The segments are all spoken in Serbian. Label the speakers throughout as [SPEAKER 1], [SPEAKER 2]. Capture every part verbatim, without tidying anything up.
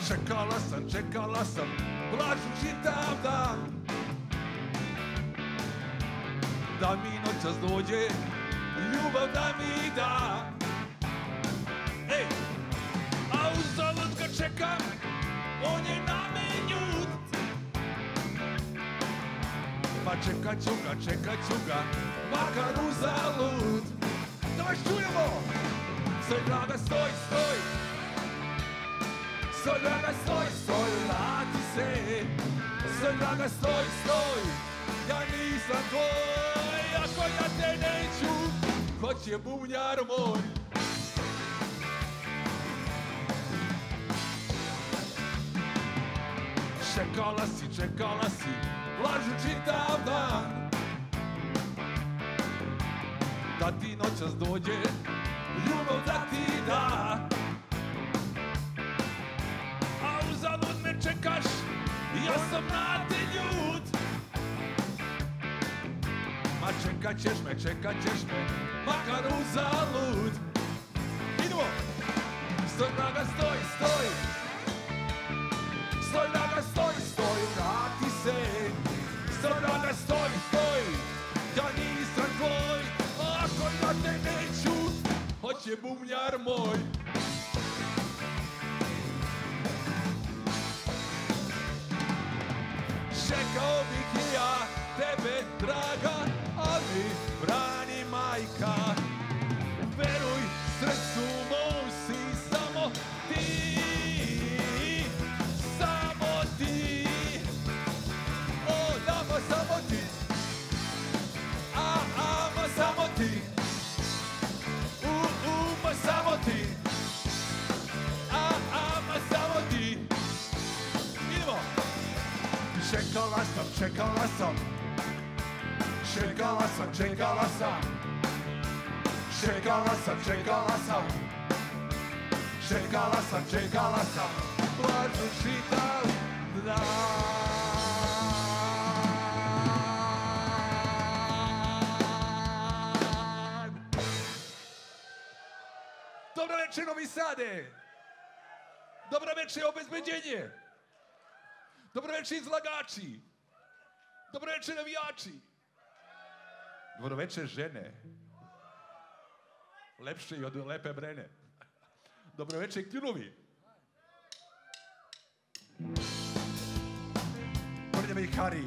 [SPEAKER 1] Čekala sam, čekala sam, plaću čitav dan, da mi noćas dođe, ljubav da mi da. Ej, a uzalud ga čekam, on je na me ljut. Pa čekat ću ga, čekat ću ga, makar uzalud. Da vas čujemo! Stoj, draga, stoj, stoj! Stoj, draga, stoj, stoj, vrati se! Stoj, draga, stoj, stoj! Ja nisam tvoj, ako ja te neću, ko će bubnjar moj? Čekala si, čekala si, lažu čitav dan, da ti noćas dođe, ljubav da ti da. A uzalud me čekaš, ja sam na te ljud. Ma čekat ćeš me, čekat ćeš me, makar uzalud. Idemo! Stoj, draga, stoj, stoj! Stoj, draga, stoj, stoj, vrati se! Stoj, draga, stoj, stoj! Ja nisam tvoj, ako ja te neću, hoće bubnjar moj. Čekao bih i ja tebe, draga, ali brani majka. Veruj, srcu mom si samo ti, samo ti. O, dama, samo ti. A, a, ma samo ti. U, u, ma samo ti. A, a, ma samo ti. Idemo. Čekala sam, čekala sam. Čekala sam, čekala sam. Čekala sam, čekala sam. Čekala sam, čekala sam. Plaću čitav dan. Dobro večer, Novi Sade. Dobro večer, obezbeđenje. Dobro večer, izlagači. Dobro večer, navijači. Dobro večer, žene. Lepše i od lepe brene. Dobro večer, kljunovi. Prljave i Hari.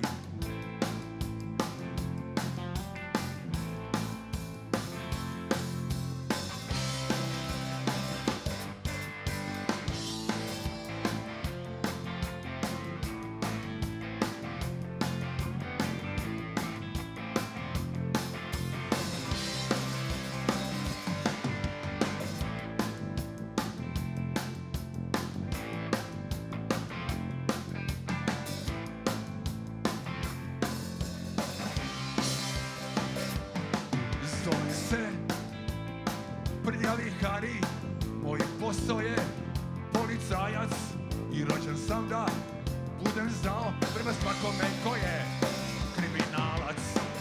[SPEAKER 1] Prljavi Hari, moj posao je policajac i rođen sam da budem znao prema svakome ko je kriminalac,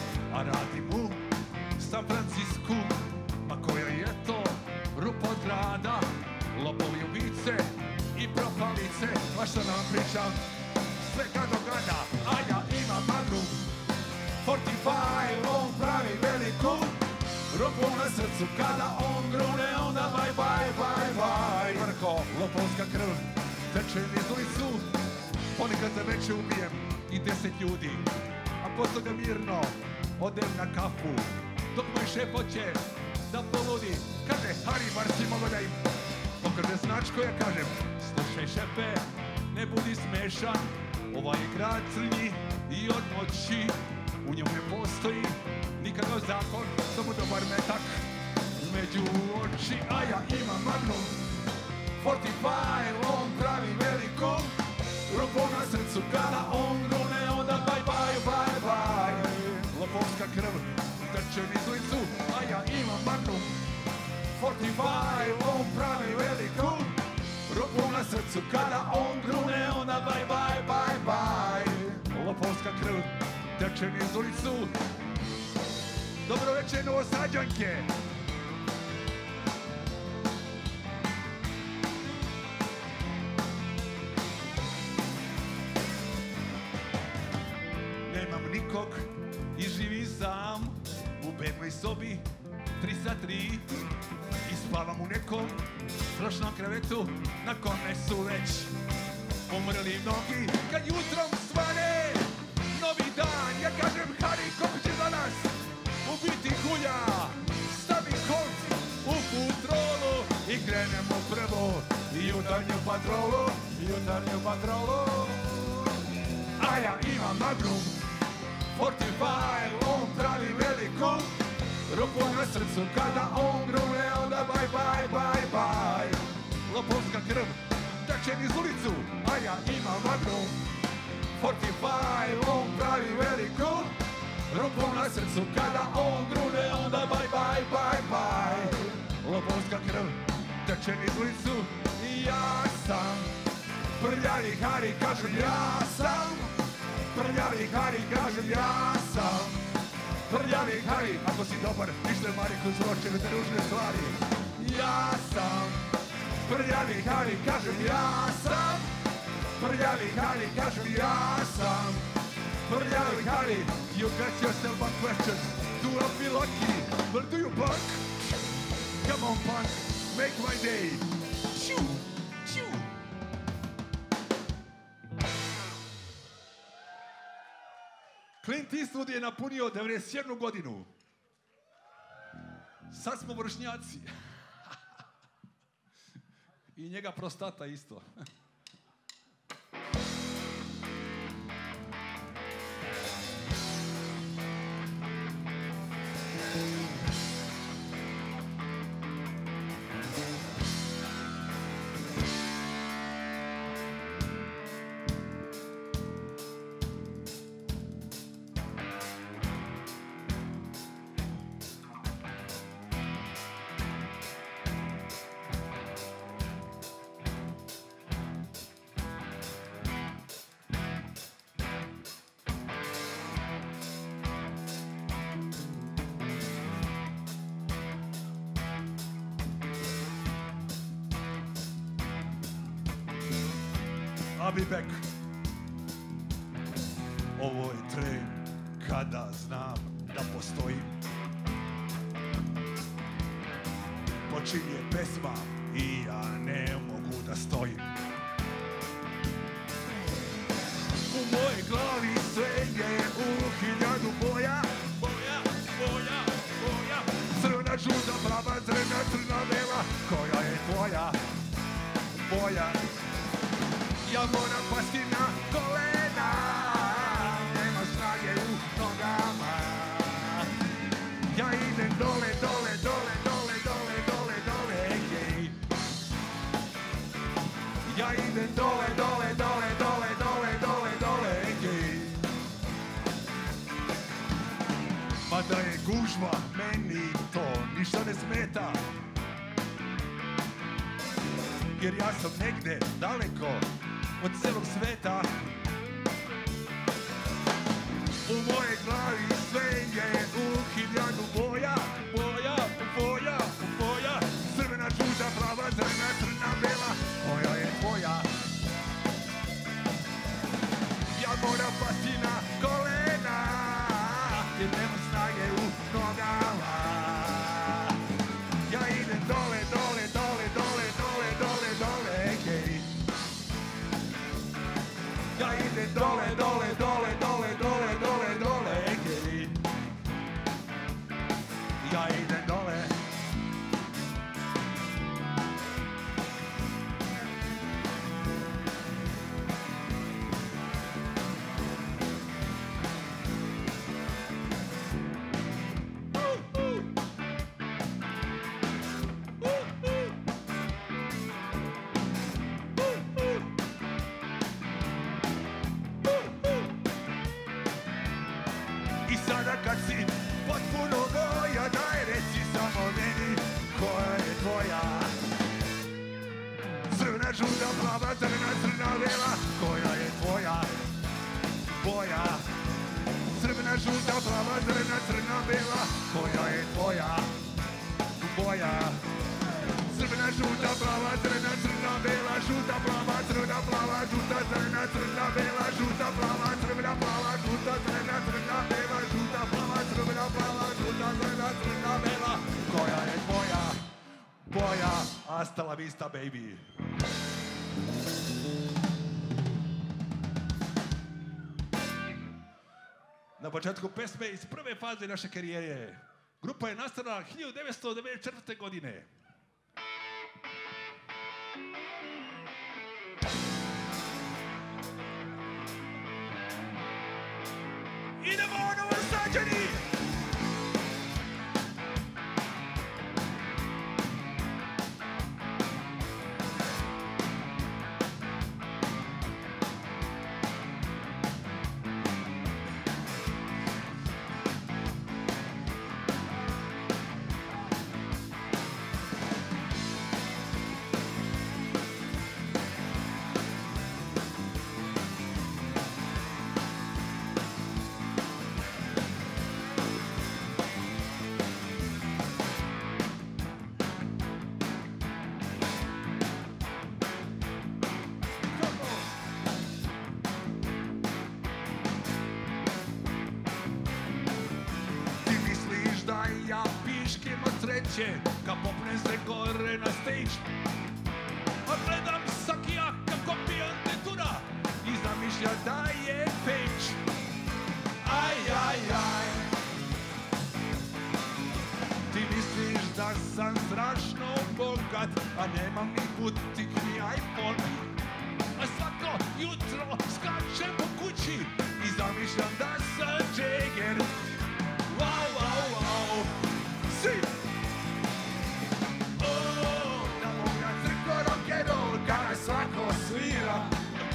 [SPEAKER 1] a radim u San Francisku, ma koja je to rupa od grada, lopovi, ubice i propalice, a što nam pričam svega dogada, a ja imam Magnum četrdeset pet, on pravi veliku rupu na srcu, kada on grune, onda bye, bye, bye, bye. Vrko, lopovska krv, teče niz ulicu, ponekad za veće ubijem i deset ljudi, a posle ga mirno odem na kafu, dok moj šef hoće da poludi, kaže, Hari, bar si mogo da im pokaže značko, ja kažem, slušaj šefe, ne budi smešan, ovaj je grad crnji i od noći, u njemu ne postoji nikakav zakon, samo dobar metak među oči, a ja imam Magnum četrdeset pet, on pravi veliku rupu na srcu, kada on grune, onda bye, bye, bye, bye. Lopovska krv teče niz ulicu, a ja imam Magnum četrdeset pet, on pravi veliku rupu na srcu, kada on grune, onda bye, bye, bye, bye. Lopovska krv teče niz ulicu. Dobro večer, Novosađanke. sobi, tri sa tri, i spavam u nekom strašnom krevetu na kome su već umrli mnogi. Kad jutrom svane novi dan, ja kažem Hari, kako će danas ubiti hulja, stavi kolt u futrolu i krenemo prvo jutarnju patrolu, jutarnju patrolu. A ja imam Magnum četrdeset pet, on pravi veliku ruku na srcu, kada on grune, onda bye bye bye bye. Lopovska krv teče niz ulicu, a ja imam Magnum četrdeset pet, on pravi veliku ruku na srcu, kada on grune, onda bye bye bye bye. Lopovska krv teče niz ulicu i ja sam prljavi Hari, kažem ja sam prljavi Hari, kažem ja sam prljavi Hari. Ako si dobar, ništa Mariku zločeve te ružne stvari. Ja sam prljavi Hari, kažem ja sam prljavi Hari, kažem ja sam prljavi Hari. You got yourself one question, do I feel lucky, but do you punk? Come on punk, make my day. Shoo, shoo. Clint Eastwood je napunio devedeset jednu godinu. Sad smo vršnjaci. I njega prostata isto. I'll be back. Ovo je tren kada znam da postojim. Počinje pesma i ja ne mogu da stojim. U mojoj glavi sve je u hiljadu boja. Boja, boja, boja. Crna, žuta, plava, crna, crna, bela. Koja je tvoja boja? Ja moram pasti na kolena, nema snage u nogama. Ja idem dole, dole, dole, dole, dole, dole, dole, ej. Ja idem dole, dole, dole, dole, dole, dole, dole, ej. Mada je gužva, meni to ništa ne smeta. Jer ja sam negde daleko od celog sveta. U moje glavi sve je u hiljadu boja. Boja, boja, boja. Crvena, žuta, plava, crna, crna, bela. Koja je tvoja? Ja moram pasti na kolena, jer nema snage u nogama. Ja idem dole, dole, dole, dole, dole, dole, dole, hej. Ja idem dole, dole, dole, dole, dole, dole, dole, hej. Ja idem dole. I sada kad si potpuno moja, daj reci samo meni koja je tvoja. Crna, žuta, plava, crna, crna, bela. Koja je tvoja boja? Crvena, žuta, plava, crna, crna, bela. Koja je tvoja boja? Crvena, žuta, plava, crna, crna, bela. Žuta, plava, crna, plava, žuta, crna, crna, bela. Žuta, plava, crvena, plava, žuta, crna, crna, bela. Žuta, plava, crvena, plava, žuta, crna, crna, moja, hasta la vista, baby. Na početku pesme iz prve faze naše karijere. Grupa je nastala hiljadu devetsto devedeset četvrte. godine. Idemo, Novosađani! Kad popnem se gore na stage, a gledam Sakija kako pijan tetura i zamišlja da je peć. Aj, aj, aj. Ti misliš da sam strašno bogat, a nemam ni butik ni iPhone. A svako jutro skačem po kući i zamišljam da sam Jagger. Wow, wow, wow. Si! Svako svira.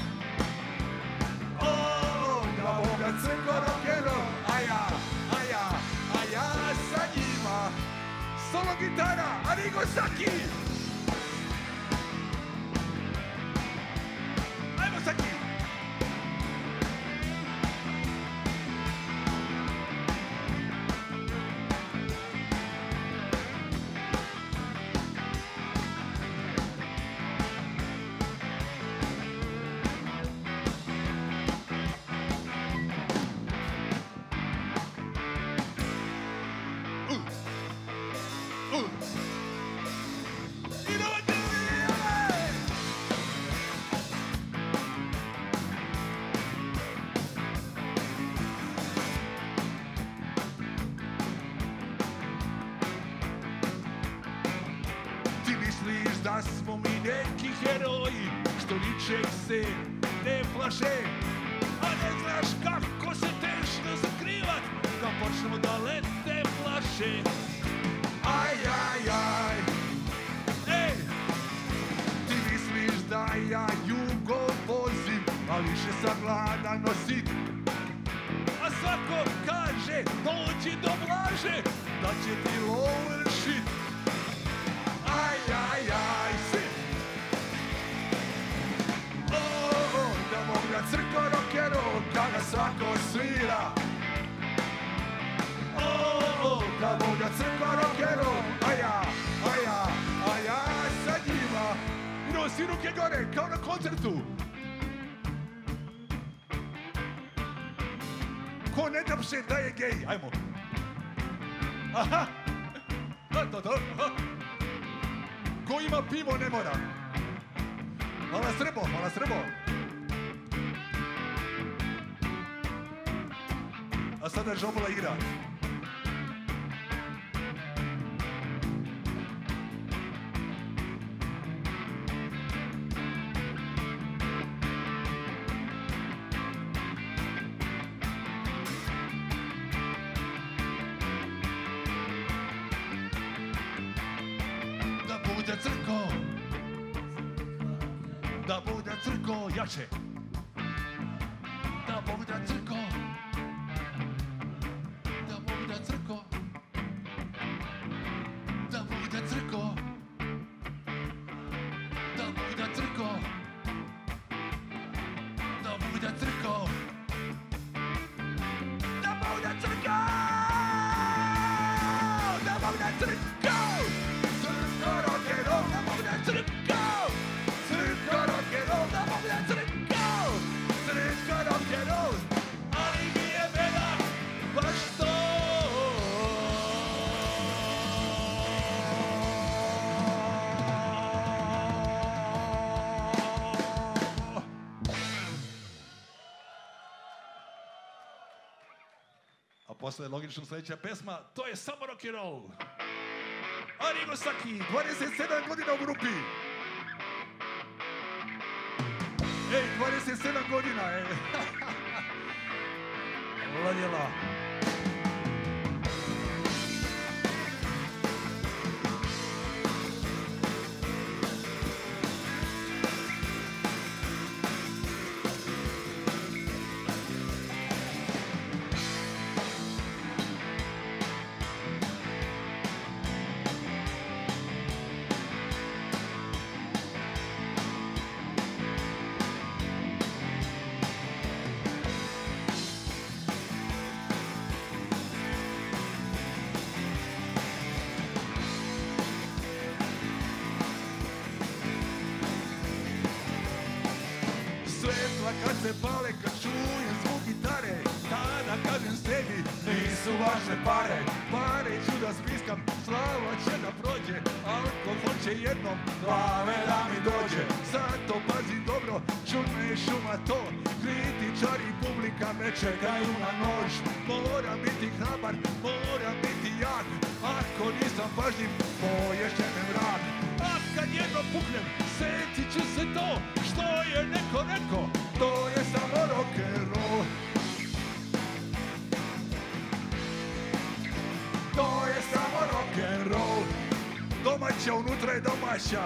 [SPEAKER 1] O, da Boga crko rock'n'roll, a ja, a ja, a ja sa njima. Solo gitara, Arrigo Sacchi. Ajmo Sacchi. Da smo mi neki heroji, što ničeg se ne plaše. A ne znaš kako se teško zakrivat, kad počnemo da lete flaše. Aj, aj, aj. Ej, ti misliš da ja jugo vozim, a više sam gladan nosit. A svako kaže, dođi do Blaže, da će ti lower shit. Aj, aj, aj, si! O, o, da Boga crko rock'n'roll, kada svako svira. O, o, da Boga crko rock'n'roll, a ja, a ja, a ja sa njima. Nosi ruke gore, kao na koncertu. Ko ne tapše da je gej, ajmo. Aha, to, to, to, aha. Ko ima pivo ne mora. Hvala Srbo, hvala Srbo. A sada Žobola igra. Da bude crko, da bude crko jače, da bude crko, da bude crko, da bude crko, da bude crko, da bude crko, da bude crko, da bude crko. Crko, crko rock'n'roll, da bude crko, crko rock'n'roll, ali mi je mena baš to. posle logično sljedeća pesma, to je samo rock and roll. Arrigo Sacchi, dvadeset sedam godina u grupi. Ej, dvadeset sedam godina, ej. Ladjela. Kad se pale, kad čujem zvuk gitare, tada kažem sebi, nisu važne pare. Pare ću da spiskam, slava će da prođe, alkohol će jednom glave da mi dođe. Zato pazim dobro, čudno je šuma to, kritičari publika me čekaju na nož. Moram biti hrabar, moram biti jak, ako nisam pažljiv, poješće me mrak. A kad jednom puknem, setit ću se to, što je neko neko, to je samo rock'n'roll. To je samo rock'n'roll. Domaća unutra je domaća.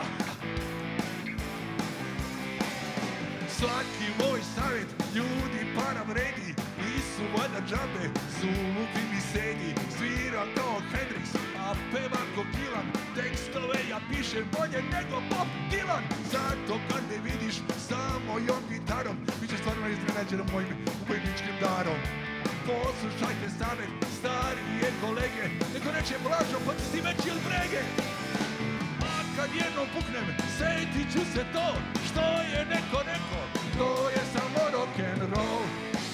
[SPEAKER 1] Svaki moj savjet, ljudi para vredi, nisu valjda džabe, zulupi mi sedi. Sviram kao Hendrix, a pevam ko Dylan, tekstove ja pišem bolje nego Bob Dylan. Zato kad me vidiš sa mojom gitarom, bit će stvarno iznenađeno mojim umjetničkim darom. Poslušajte savjet, starije kolege, neko reče Blažo, pa ti si veći od brege. A kad jednom puknem, setit ću se to, što je neko neko, to je samo rock'n'roll.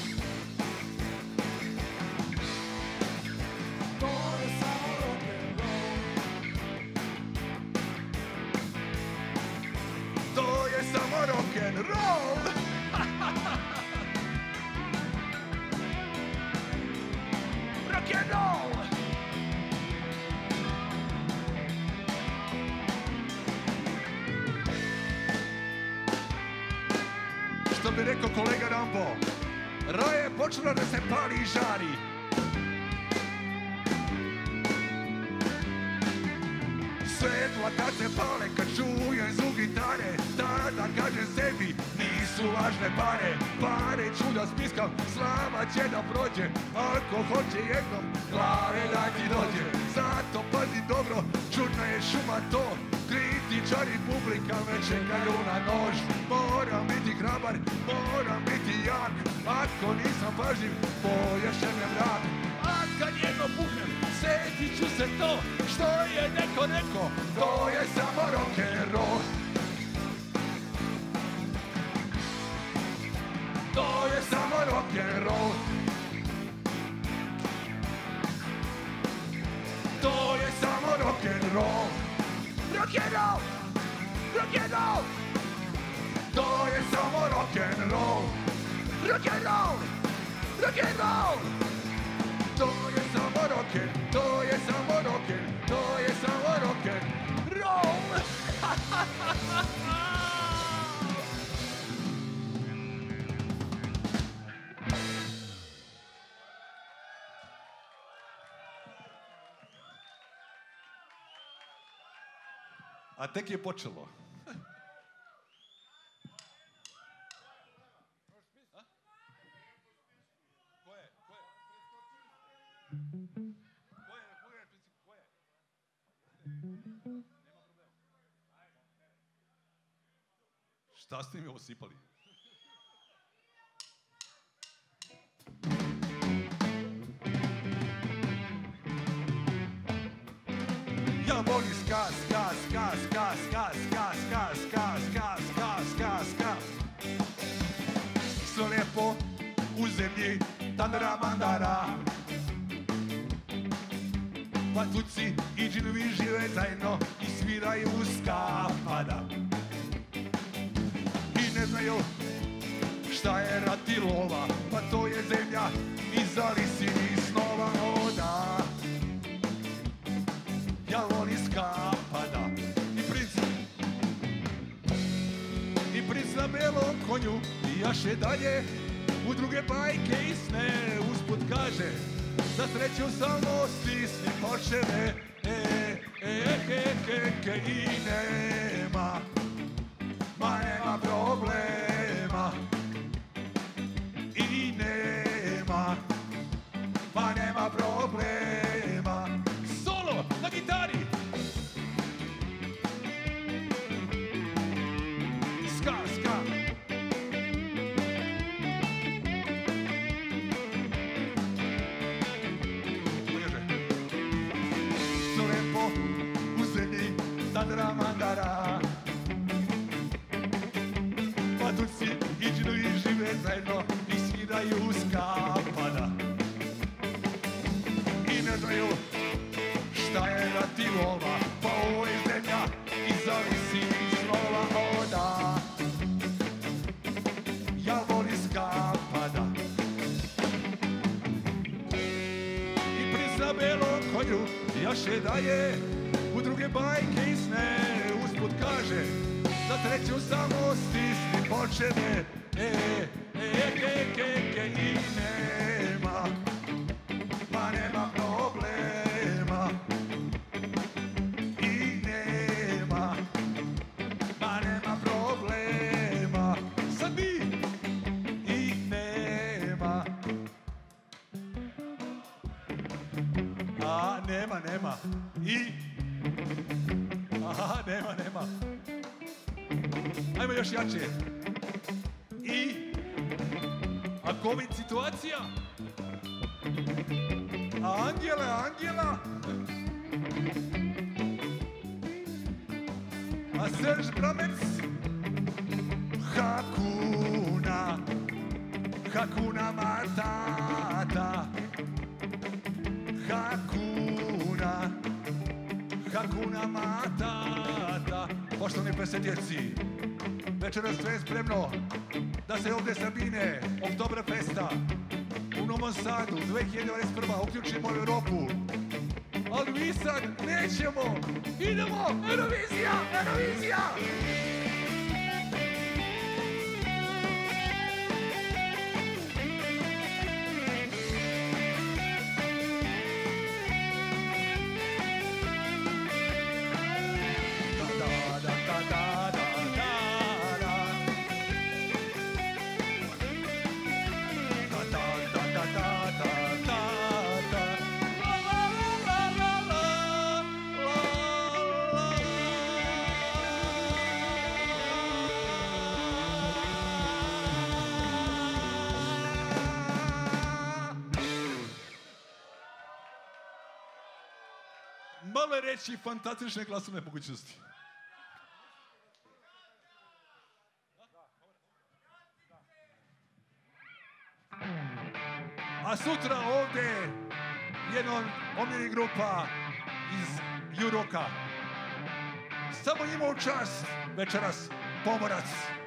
[SPEAKER 1] To je samo rock'n'roll. To je samo rock'n'roll. Rock'n'roll. Što bi rekao kolega Rambo, raje je počelo da se pali i žari. Svetla kad se pale, kad čujem zvuk gitare, tada kažem sebi, nisu važne pare. Pare ću da spiskam, slava će da prođe, alkohol će jednom glave da ti dođe. Zato pazi dobro, čudna je šuma to, kritičari publika me čekaju na nož. Moram biti hrabar, moram biti jak, ako nisam pažljiv, poješće me mrak. A kad jednom puknem, setit ću se to, što je neko neko, to je samo rock'n'roll. To je samo rock'n'roll. To je samo rock'n'roll. Rock'n'roll! Rock'n'roll! To je samo rock'n'roll. Rock'n'roll! Rock'n'roll! To je samo rock'n'roll. To je samo rock'n'roll. To je samo rock'n'roll. A tek je počelo. Šta ste mi osipali? Ja volim ska, ska, ska, ska, ska, ska, ska, ska, ska, ska, ska, ska. Sve lijepo u zemlji, tandara mandara. Patuci i džinovi žive zajedno i sviraju ska pada. I ne znaju šta je rat i lova, pa to je zemlja i zalisi snova. na belom konju i jaše dalje u druge bajke i sne. Usput kaže, za sreću samo stisni počeve, e, e, he, he, he, i nema, ma nema problema, i nema, ma nema problema. Solo na gitari. Ska, ska. Lepo u zemlji Sandra Mandara, patuci iđu i žive zajedno i sviraju skapada i ne znaju šta je ratilova, pa ovo je zemlja i zavisi iz slova voda. Ja volim skapada i pris na belom konju jaše dalje u druge bajke i sne. Usput kaže, za treću samo stisni počeve, e, e, ke, ke, ke, i nema, ma nema problema, i nema, ma nema problema. Sad mi, i nema, a nema, nema, i, aha, nema, nema. Ajmo još jače. I, a COVID situacija? A Angela, Angela? A Serž Bramec? Hakuna, Hakuna Matata, Hakuna, Hakuna Matata. Poštovani presedjelci, večeras sve je spremno da se ovdje Sabine Oktoberfesta u Novom Sadu dve hiljade dvadeset prva uključimo u Europu. Ali mi sad nećemo, idemo, Eurovizija, Eurovizija! Malo je reći fantastične glasovne mogućnosti. A sutra ovdje jedna omiljenih grupa iz Juroka. Samo njima u čast večeras Pomorac.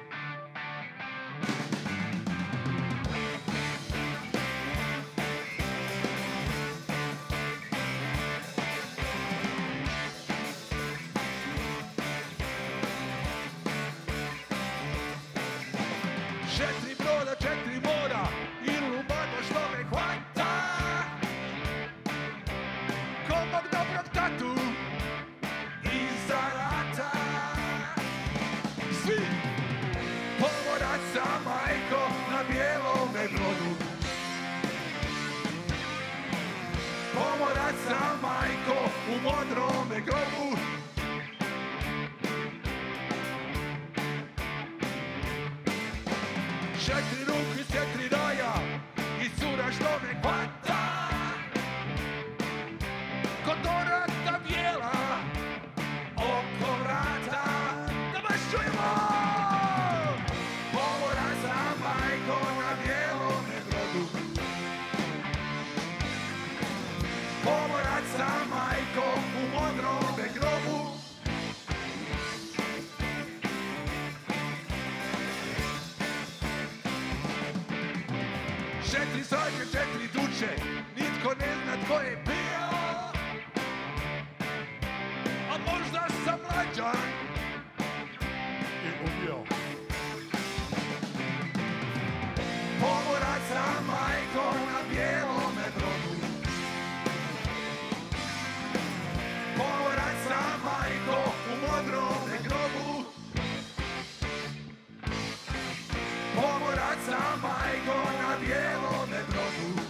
[SPEAKER 1] Četiri broda, četiri mora i lumata što me hvata. Ko mog dobrog tatu iza rata. Svi pomoraca majko na bijelome brodu. Pomoraca majko u modrome grobu. Četiri ruke, četiri raja i cura što me hvata. Kod dorata bijela oko vrata. Da vas čujemo! Pomoraca majko na bijelome brodu. Pomoraca majko u modrome grobu. Četiri sajke, četiri duče, nitko ne zna tko je bio. A možda sam mlađan i ubio. Pomoraca, majko, na bijelome brodu.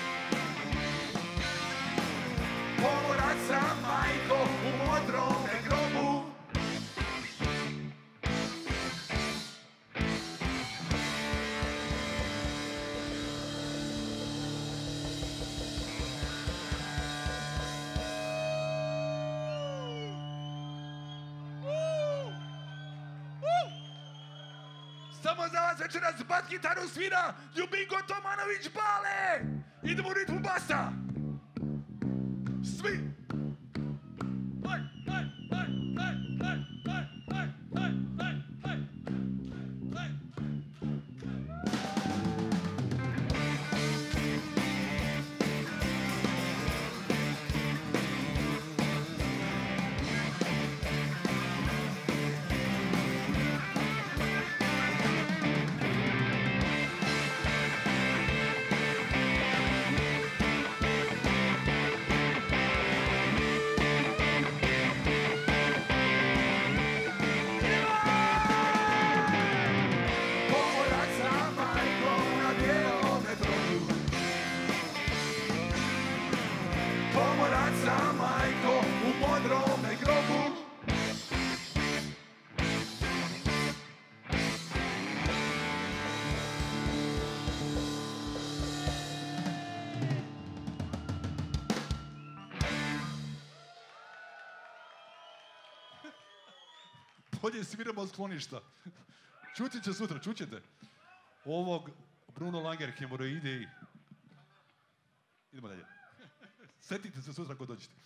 [SPEAKER 1] Pomoraca, majko, u modrome grobu. Samo za vas večeras bas gitaru svira Ljubinko Tomanović Bale. Idemo u ritmu basa. Svi. Haj, haj, haj, haj, haj, haj, haj, haj, haj, haj, haj. Pomoraca, majko, u modrome grobu. Bolje sviramo od skloništa. Čutit će sutra, čućete. Ovog Bruno Langer, hemoroidi. Idemo dalje. Setite se sutra ako dođete.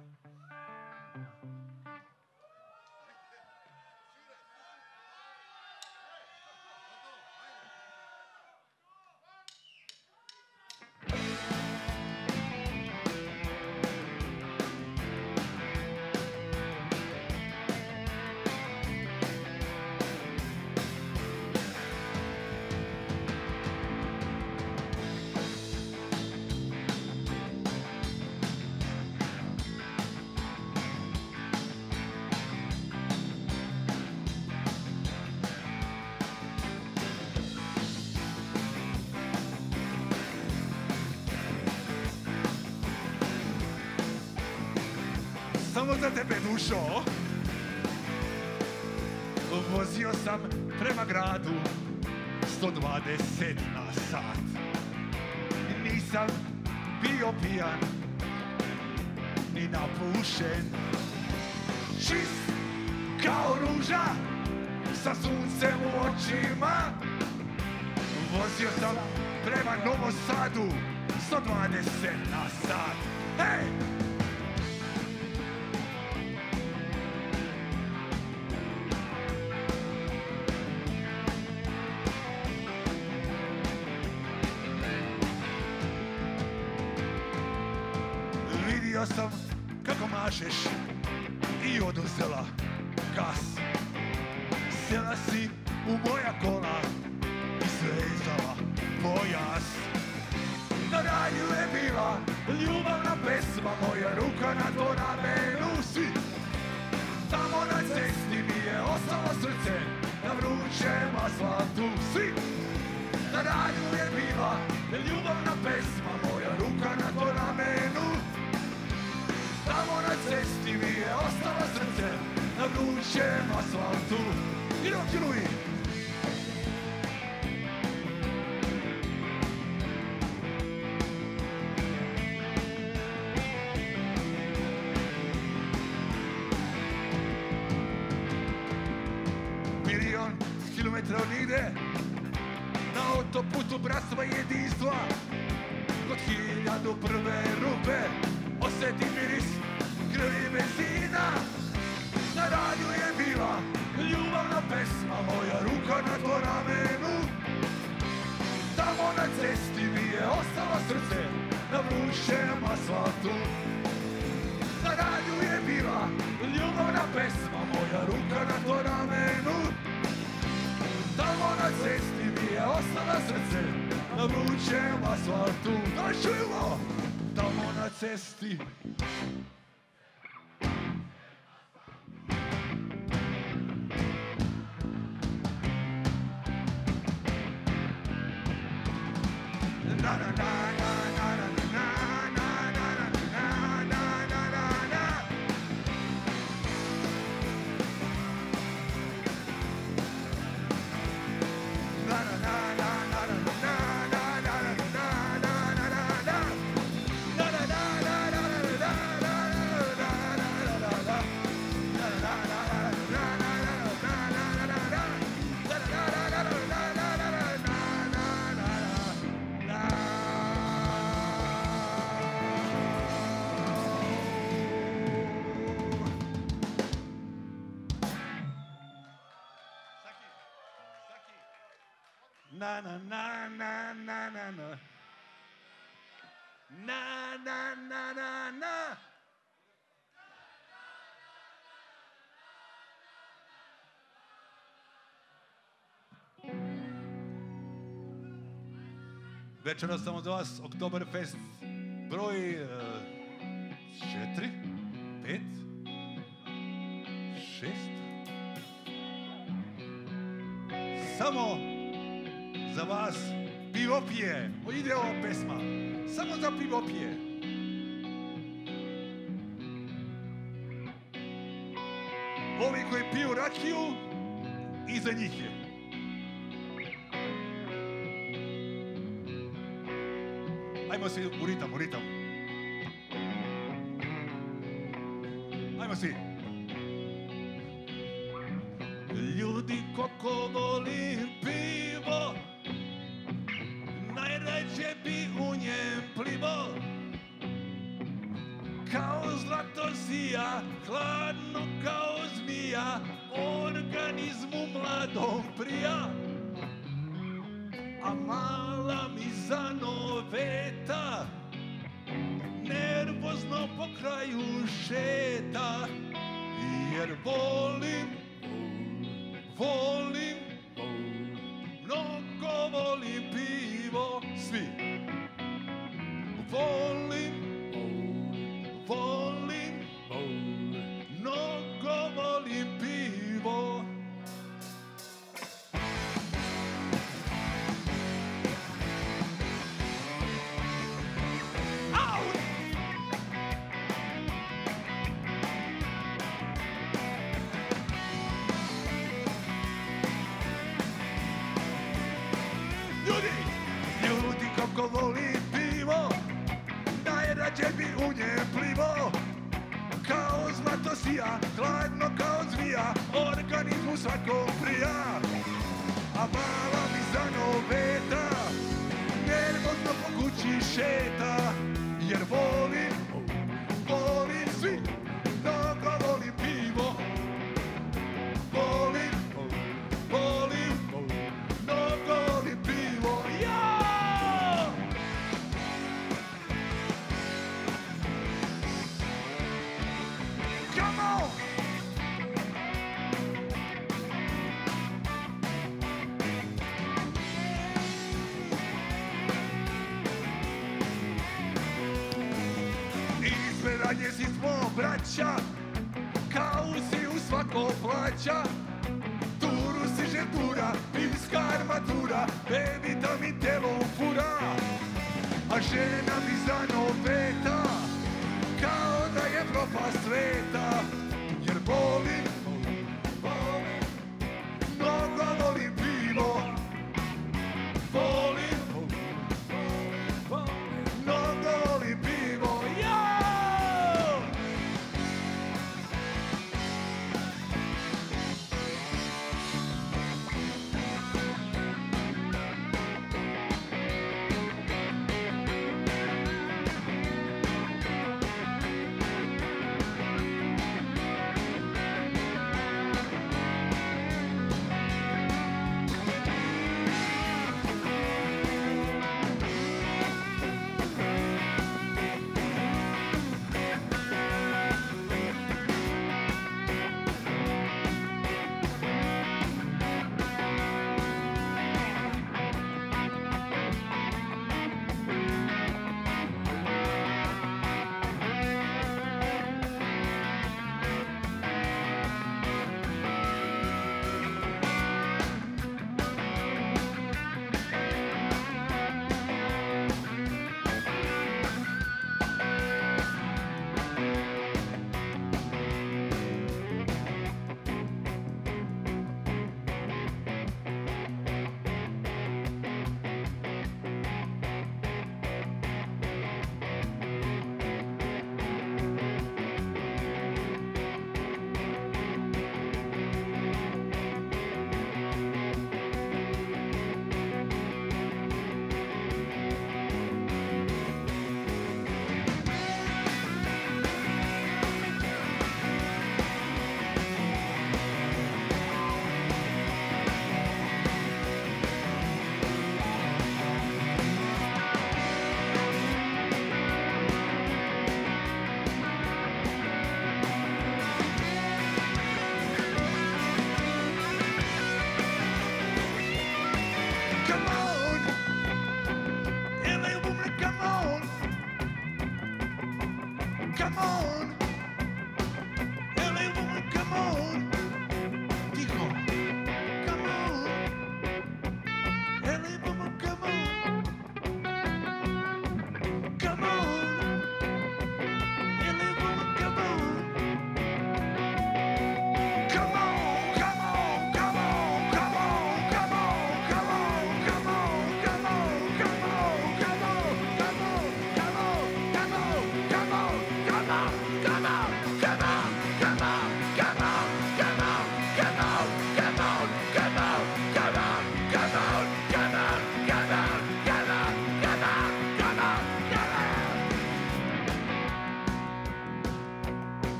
[SPEAKER 1] Samo za tebe, dušo. Vozio sam prema gradu sto dvadeset na sat. Nisam bio pijan ni napušen. Čist kao ruža sa suncem u očima. Vozio sam prema Novom Sadu sto dvadeset na sat. Hej! Vidio sam kako mašeš i oduzela gas. Sjela si u moja kola i svezala pojas. Na radiju je bila ljubavna pesma, moja ruka na tvoj ramenu si. Tamo na cesti mi je ostalo srce, na vrućem asfaltu si. Na radiju je bila ljubavna pesma, moja ruka na tvoj ramenu. Tamo na cesti mi je ostalo srce, na vrućem asfaltu. Idemo, kiluji! Milion kilometra od nigde, na autoputu bratstva i jedinstva. Kod hiljadu prve rupe osjetim miris krvi i benzina. Na radiju je bila ljubavna pesma, moja ruka na tvoj ramenu. Tamo na cesti mi je ostalo srce, na vrućem asfaltu. Na radiju je bila ljubavna pesma, moja ruka na tvoj ramenu. Tamo na cesti mi je ostalo srce, na vrućem asfaltu. Da čujemo! Tamo na cesti. Na na na na na na na. Na na na na na. Večeras samo za vas Oktoberfest broj četiri, pet, šest. Samo za vas pivopije. Ide ova pesma. Samo za pivopije. Ovi koji piju rakiju, i za njih je. Ajmo svi u ritam, u ritam. Ajmo svi. Ljudi, koliko volim pivo, najrađe bi u njem plivo. Kao zlato sija, hladno kao zmija, organizmu mladom prija. A mala mi zanoveta, nervozno po kraju šeta. Jer volim, volim, mnogo volim pivo, svi. Volim, volim, mnogo volim pivo. Kako volim pivo, najrađe bi u njem plivo. Kao zlato sija, hladno kao zmija, organizmu svakom prija. A mala mi zanoveta, nervozno po kući šeta. Jer volim, volim svi, mnogo volim pivo. Volim, volim, mnogo volim pivo. Ja! Come on! Izgledanje si smo braća, kao si u svako plaća. Turu si žetura, pivska armatura, B vitamin telom fura. A žena mi zanoveta, kao da je propast sveta. Jer volim, volim, mnogo volim pivo. Volim, volim, mnogo volim pivo. Ja!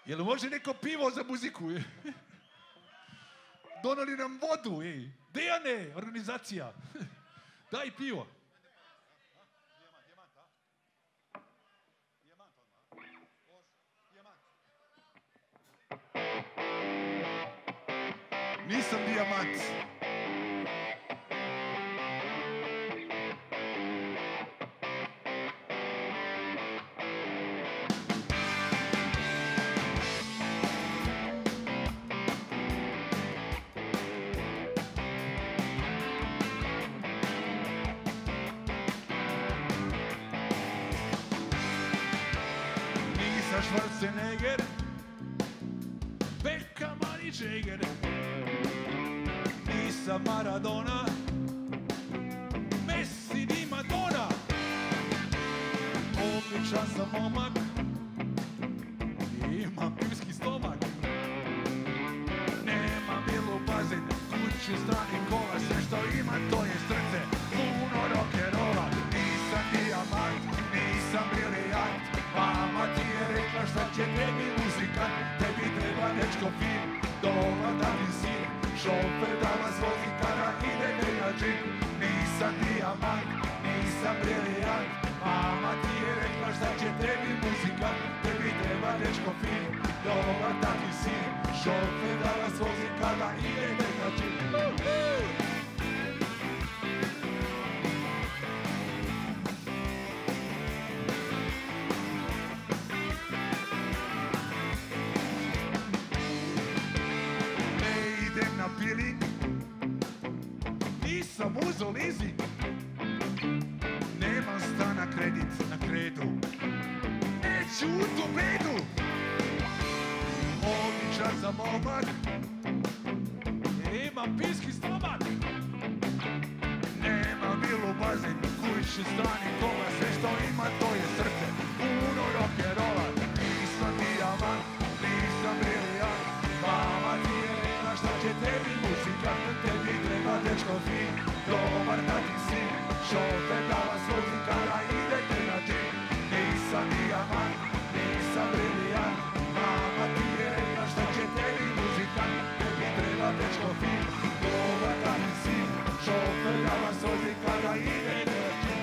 [SPEAKER 1] Jel može neko pivo za muziku? Donali nam vodu, ej. Dejane, organizacija. Daj pivo. Nisam dijamant. Nisam Schwarzenegger, Beckham ani Jagger. Nisam Maradona, Messi ni Madonna. Običan sam momak, imam pivski stomak. Nemam milu bazen, kuću, strani kola, sve što imam to je srce, puno rock'n'rolla. Nisam dijamant, nisam brilijant, mama ti je rekla šta će tebi muzikant. Tebi treba dečko fin, dobar da ti sin, šofer da vas vozi kada idete na džip. Nisam dijamant, nisam brilijant, mama ti je rekla šta će tebi muzikant. Tebi treba dečko fin, dobar da ti sin, šofer da vas vozi kada idete na džip. Peeling, nisam uzo leasing, nemam stan na kredit na kredu, neću u tu bedu. Odličan sam momak, imam pivski stomak. Nemam milu bazen, kuću, strani kola, sve što ima to je srce, puno rock'n'rolla. Nisam dijamant, nisam brilijant, mama ti je rekla šta će tebi muzikant. Tebi treba dečko fin, dobar da ti sin, šofer da vas vozi kada idete na džip. Nisam dijamant, nisam brilijant, mama ti je rekla šta će tebi muzikant. Tebi treba dečko fin, dobar da ti sin, šofer da vas vozi kada idete na džip.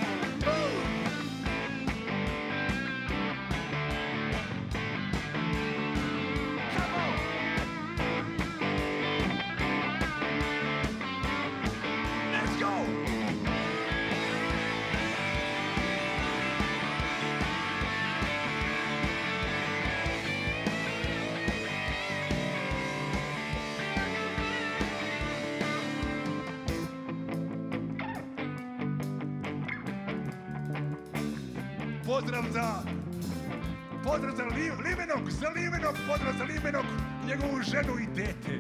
[SPEAKER 1] Pozdrav za... Pozdrav za li, Limenog, za Limenog, pozdrav za Limenog, njegovu ženu i dete.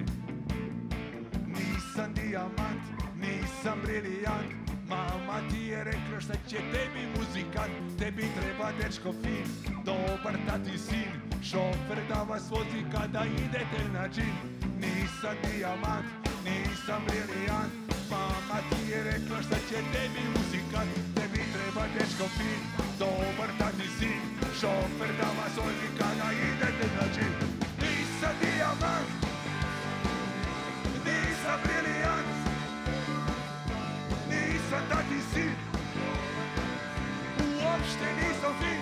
[SPEAKER 1] Nisam dijamant, nisam brilijant, mama ti je rekla šta će tebi muzikant. Tebi treba dečko fin, dobar tati sin, šofer da vas vozi kada idete na džin. Nisam dijamant, nisam brilijant, mama ti je rekla šta će tebi muzikant. Tebi treba dečko fin, dobar tati sin, šofer da vas vozi kada idete na džin. Nisam dijamant, nisam brilijant, nisam tati sin, uopšte nisam fin.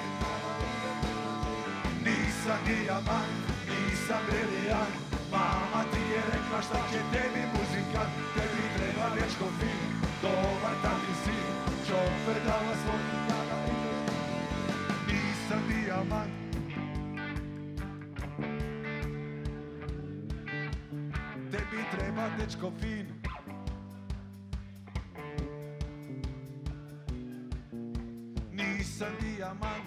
[SPEAKER 1] Nisam dijamant, nisam brilijant, mama ti je rekla šta će tebi muzikant. Tebi treba dečko fin, dobar tati sin, šofer da vas vozi kada idete. Nisam dijamant, tebi treba dečko fin. Nisam dijamant,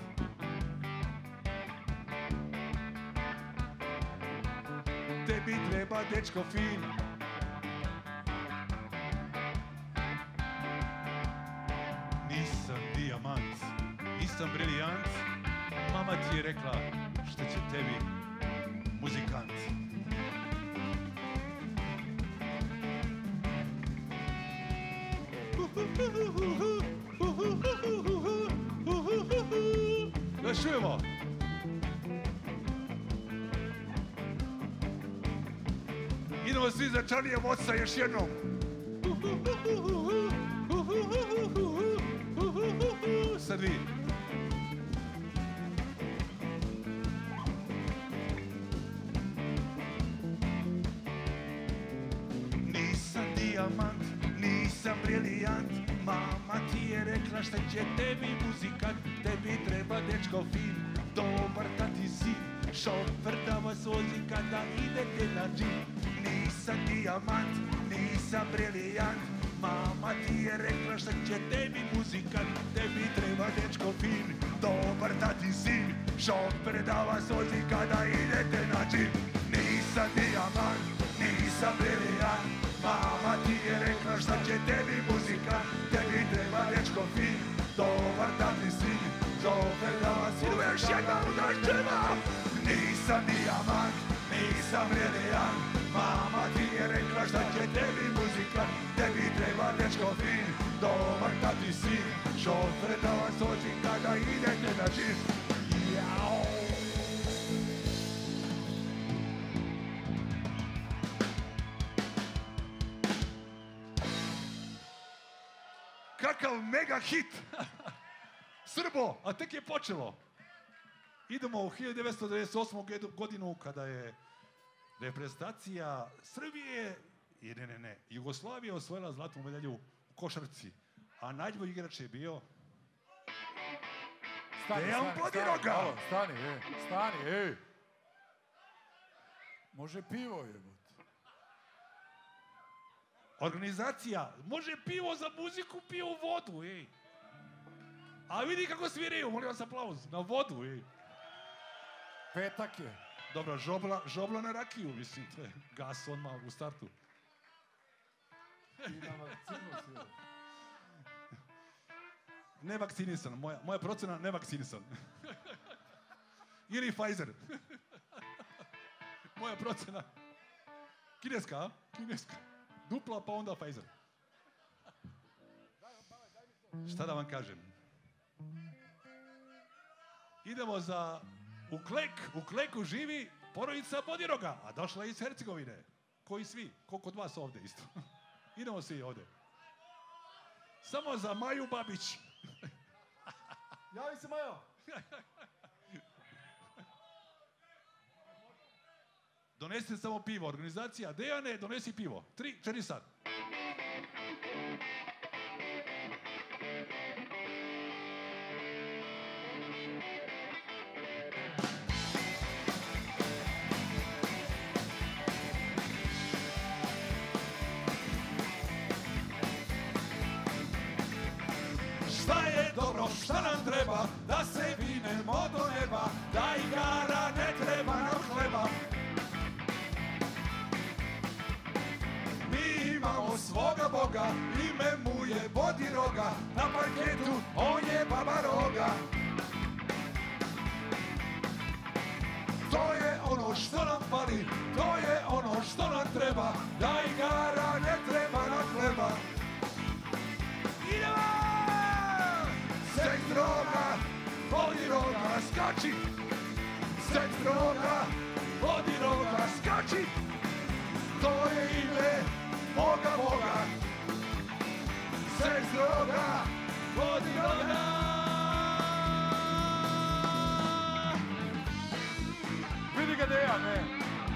[SPEAKER 1] tebi treba dečko fin. Nisam dijamant, nisam brilijant, mama ti je rekla šta će tebi muzikant. Da čujemo. Idemo svi za Charlija Watsa još jednom. Sad vi. Nisam dijamant, nisam brilijant, mama ti je rekla šta će tebi muzikant, tebi treba dečko fin, dobar tati sin, šofer da vas vozi kada idete na džin. Nisam dijamant, nisam brilijant, mama ti je rekla šta će tebi muzikant, tebi treba dečko fin, dobar tati sin, šofer da vas vozi kada idete na džin. Nisam dijamant, nisam brilijant, mama ti je rekla šta će tebi muzikant, tebi treba dečko fin, dobar tati sin, šofer da vas vozi kada idete na džin. Nisam dijamant, nisam brilijant, mama ti je rekla šta će tebi muzikant, tebi treba dečko fin, dobar tati sin, šofer da vas vozi kada idete na džin. Jao! Kakav mega hit! Srbo, a tek je počelo. Idemo u hiljadu devetsto devedeset osmu godinu kada je reprezentacija Srbije i ne, ne, ne, Jugoslavija osvojila zlatnu medalju u košarci, a najbolji igrač je bio Dejan Bodiroga.
[SPEAKER 2] Stani, ej, stani, ej. Može pivo jebot.
[SPEAKER 1] Organizacija, može pivo za muziku, piju vodu, ej. A vidi kako sviraju, molim vas aplauz, na vodu, ej.
[SPEAKER 2] Petak je.
[SPEAKER 1] Dobro, žobla, žobla na rakiju, mislim, to je gas odmah u startu.
[SPEAKER 2] I na vakcinu si.
[SPEAKER 1] Nevakcinisan, moja, moja procena nevakcinisan. Ili Pfizer. Moja procena. Kineska, a? Kineska. Dupla pa onda Pfizer. Šta da vam kažem? Idemo za... U Klek, u Kleku živi porodica Bodiroga, a došla je iz Hercegovine. Koji svi? Ko kod vas ovde isto? Idemo svi ovde. Samo za Maju Babić.
[SPEAKER 2] Javi se, Majo.
[SPEAKER 1] Donesite samo pivo. Organizacija Dejane, donesi pivo. Tri, četiri sad. Šta je dobro, šta nam treba, da se vinemo do neba, da igara ne treba nam hleba. Mi imamo svoga Boga, ime mu je Bodiroga, na parketu on je baba roga. To je ono što nam fali, to je ono što nam treba, da igara ne treba nam hleba. Idemo! Seks, droga, Bodiroga, skači! Seks, droga, Bodiroga, skači! To je ime moga Boga. Seks, droga, Bodiroga!
[SPEAKER 2] Vidi ga Dejan, ne?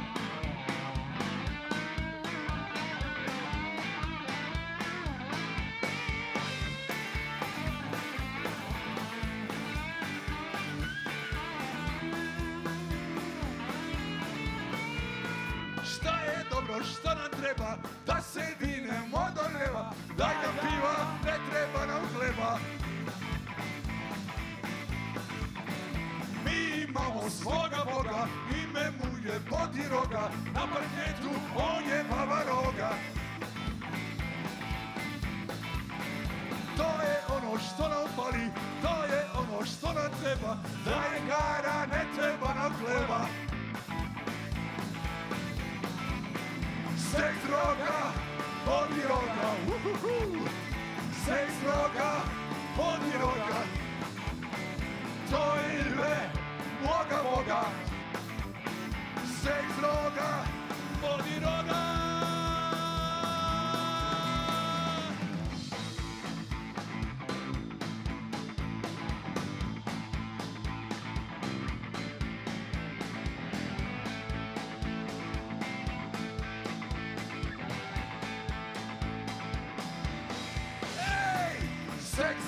[SPEAKER 1] Šta nam treba, da se vinemo do neba, daj nam piva, ne treba nam hleba. Mi imamo svoga Boga, ime mu je Bodiroga, na parketu on je baba roga. To je ono što nam fali, to je ono što nam treba, da igara ne treba nam hleba. Seks, droga, Bodiroga, uhuhu. Seks, droga, Bodiroga. To je ime moga Boga. Seks, droga, Bodiroga.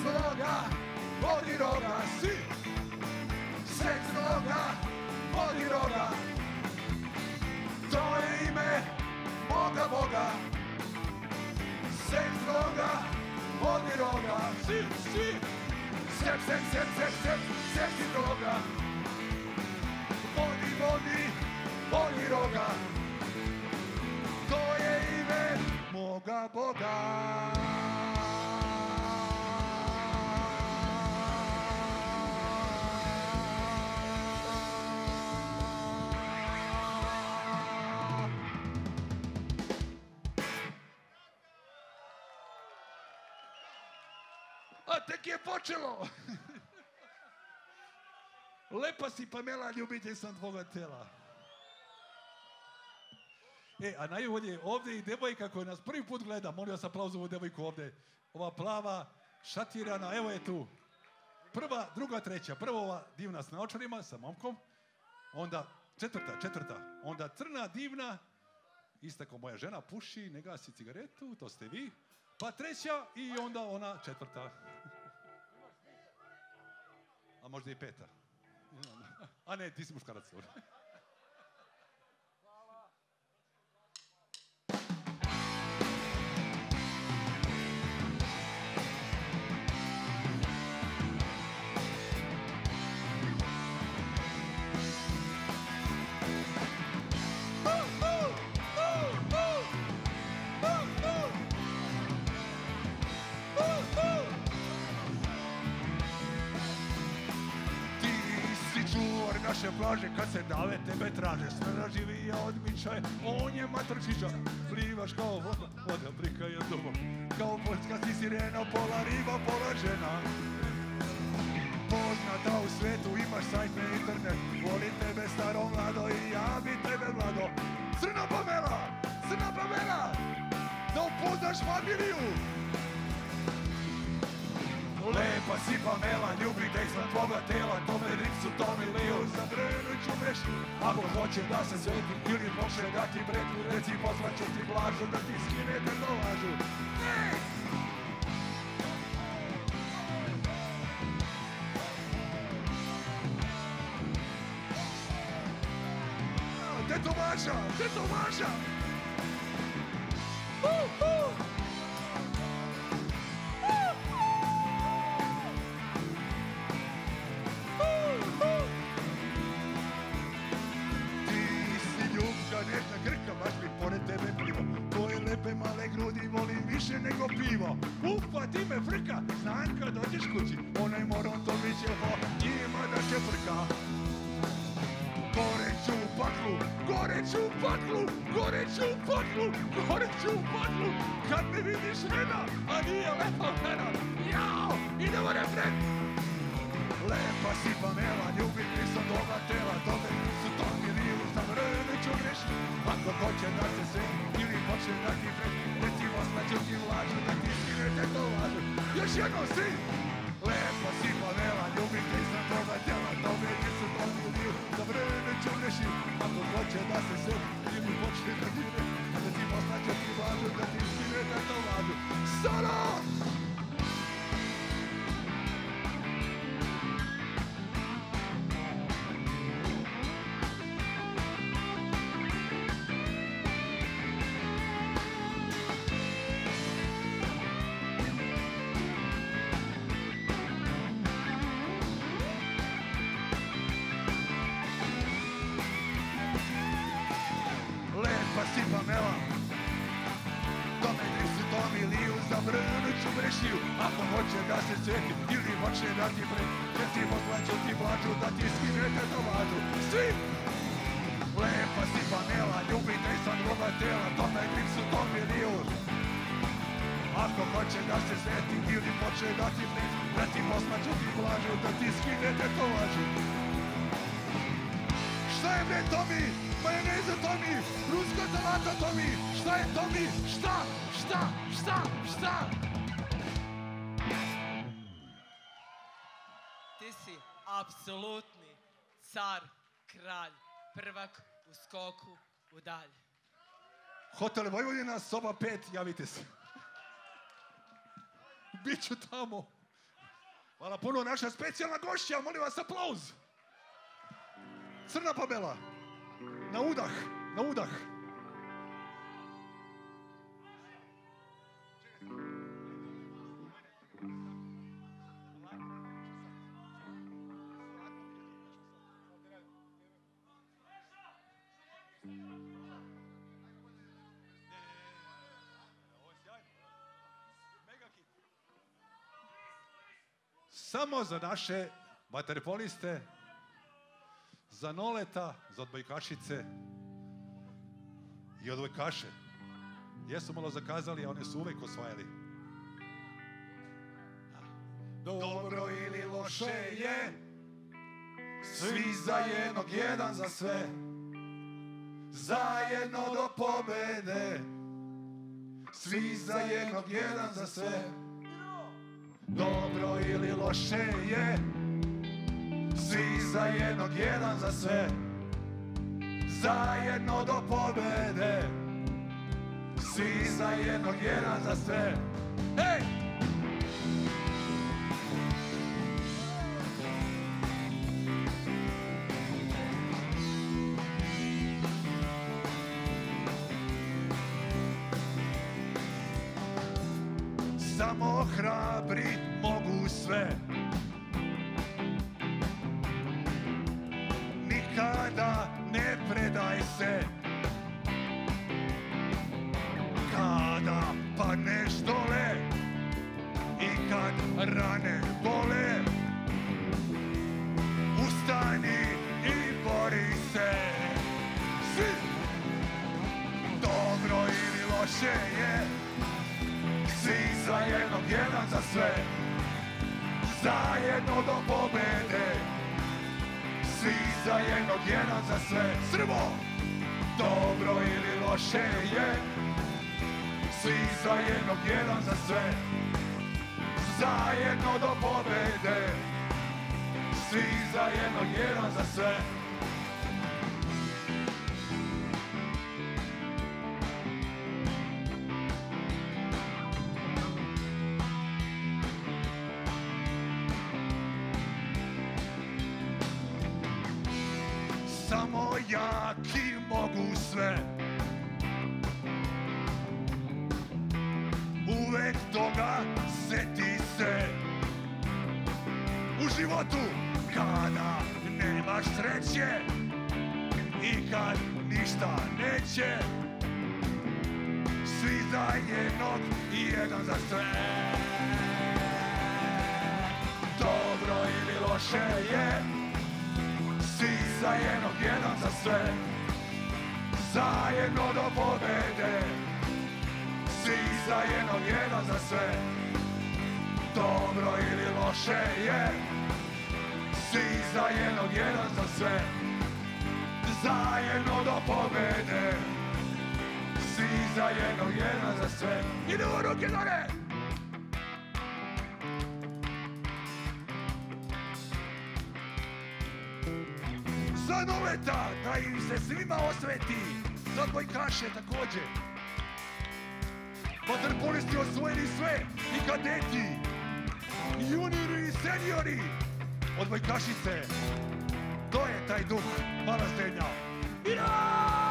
[SPEAKER 1] noga, vodi roga, si! Seks noga, vodi roga, to je ime moga Boga. Seks noga, vodi roga, si, si! Sep, sep, sep, sep, sep, sepsi droga. Vodi, vodi, vodi roga, to je ime moga Boga. A tek je počelo. Lepa si Pamela, ljubitelj sam tvoga tela. E, a najbolje ovdje i devojka koja nas prvi put gleda, molim vas aplauz ovu devojku ovdje. Ova plava, šatirana, evo je tu. Prva, druga, treća. Prvo ova divna s naočarima, sa momkom. Onda četvrta, četvrta. Onda crna, divna, ista kao moja žena, puši, ne gasi cigaretu, to ste vi. Pa treća i onda ona četvrta. A možda i peta. A ne, ti si muškarac. Naše plaže kad se dave tebe traže, sve raživija odmičaj, on je matrčića. Plivaš kao voda, voda prika je dubok, kao poljska si sirena, pola riba, pola žena. Poznata u svetu, imaš sajt na internet, volim tebe staro mlado i ja bi tebe mlado. Crna Pamela, crna Pamela, da upoznaš familiju. Lepa si Pamela, ljubitelj sam tvoga tela, tome ripsu, tome liju, za brenu ću brešu. Ako hoće da se sveti ili može da ti bretu, reci poslaću ti blažu, da ti skine tetovažu. Ej! Tetovaža, tetovaža! Uh, uh! Nežna grka, baš mi pored tebe pliva. Tvoje lepe male grudi volim više nego pivo. Ufa, ti me frka, znam kad dođeš kući, onaj morom to bit će ho, ima da će frka. Gore ću u paklu, gore ću u paklu, gore ću u paklu, gore ću u paklu. Kad me vidiš žena, a nije lepa žena, jao, idemo refren. Lepa si Pamela, ljubitelj sam toga tela, tome su to miliju, za vreme ću grešiti. Ako hoće da se sve ili počne da ti vreti, reci oslaću ti vlažu, da ti skine tetovažu. Još jednom svi! Lepa si Pamela, ljubitelj sam toga tela, tome su to miliju, za vreme ću grešiti. Ako hoće da se sve ili počne da ti vreti, reci oslaću ti vlažu, da ti skine tetovažu. Solo! Si Pamela, tome nisu to miliju, za vrnu ću brešiju. Ako hoće da se sveti ili hoće da ti preti, jer ti poslaću ti plaću, da ti skine tetovažu. Svi! Lepa si Pamela, ljubitelj sam tvoga tela, tome nisu to miliju. Ako hoće da se sveti ili hoće da ti preti, da ti poslaću ti plaću, da ti skine tetovažu. Šta je bre Tomi? Majoneza Tomi, ruska salata Tomi, šta je Tomi? Šta? Šta? Šta? Šta?
[SPEAKER 3] Ti si apsolutni car, kralj, prvak u skoku u dalj.
[SPEAKER 1] Hotel Vojvodina, soba pet, javite se. Biću tamo. Hvala puno, naša specijalna gošća, molim vas aplauz. Crna Pamela, na udah, na udah. Samo za naše vaterpoliste, za Noleta, za odbojkašice i odbojkaše. Jesu malo zakazali, a one su uvek osvajali.
[SPEAKER 2] Dobro ili loše je, svi za jednog, jedan za sve. Zajedno do pobede, svi za jednog, jedan za sve. Dobro ili loše je, svi za jednog, jedan za sve. Zajedno do pobede, svi za jednog, jedan za sve. Hej!
[SPEAKER 1] Samo hrabri mogu sve. Nikada ne predaj se. Kada padneš dole i kad rane bole, ustani i bori se. Svi! Dobro ili loše je, svi za jednog, jedan za sve. Zajedno do pobede, svi za jednog, jedan za sve. Srbo! Dobro ili loše je, svi za jednog, jedan za sve. Zajedno do pobede, svi za jednog, jedan za sve. Samo jaki mogu sve. Uvek toga seti se. U životu kada nemaš sreće i kad ništa neće, svi za jednog i jedan za sve. Dobro ili loše je, svi za jednog, jedan za sve. Zajedno do pobede, svi za jednog, jedan za sve. Dobro ili loše je, svi za jednog, jedan za sve. Zajedno do pobede, svi za jednog, jedan za sve. Idemo ruke gore! Za Noleta, da im se svima osveti. Za odbojkaše također. Vaterpolisti osvojili sve, i kadeti, i juniori i seniori. Odbojkašice, to je taj duh Mala Zdenja. Idemo!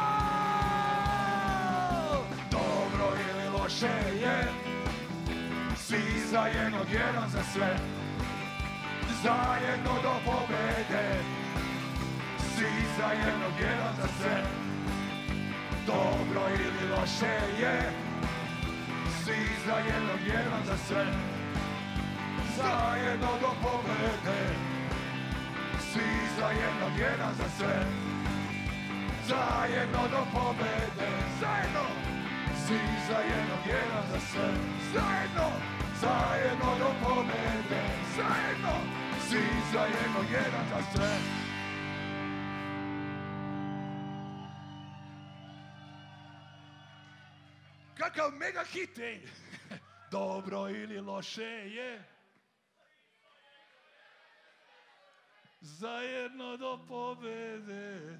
[SPEAKER 1] Dobro ili loše je, svi za jednog, jedan za sve. Zajedno do pobede, svi za jednog, jedan za sve. Dobro ili loše je, svi za jednog, jedan za sve. Zajedno do pobede, svi za jednog, jedan za sve. Zajedno do pobede, zajedno. Svi za jednog, jedan za sve. Zajedno, zajedno do pobede, zajedno. Svi za jednog, jedan za sve. Kakav mega hit, ej! Dobro ili loše je, zajedno do pobede.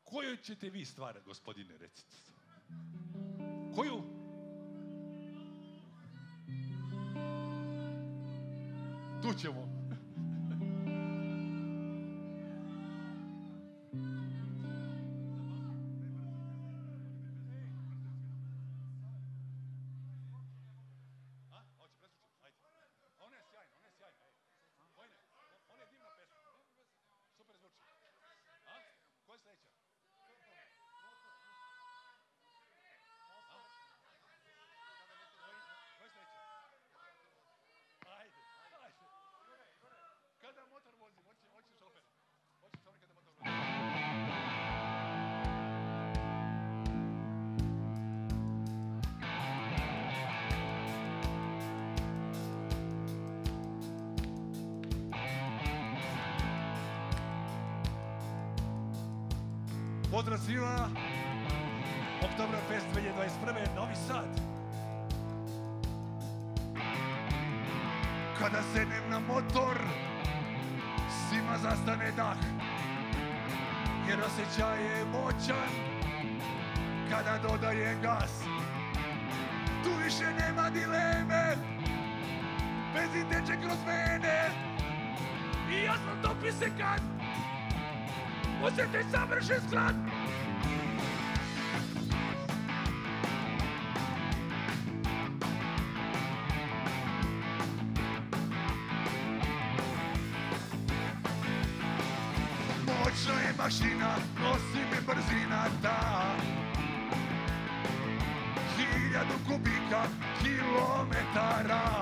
[SPEAKER 1] Koju ćete vi stvar, gospodine, recite? Koju? Tu ćemo. Pozdrav svima, Oktoberfest dvije hiljade dvadeset prve, Novi Sad. Kada sednem na motor, svima zastane dah, jer osjećaj je moćan kada dodajem gas. Tu više nema dileme, benzin teče kroz mene i asfalt topi se kad osjeti savršen sklad. Moćna je mašina, nosi me brzina ta. Hiljadu kubika, kilometara.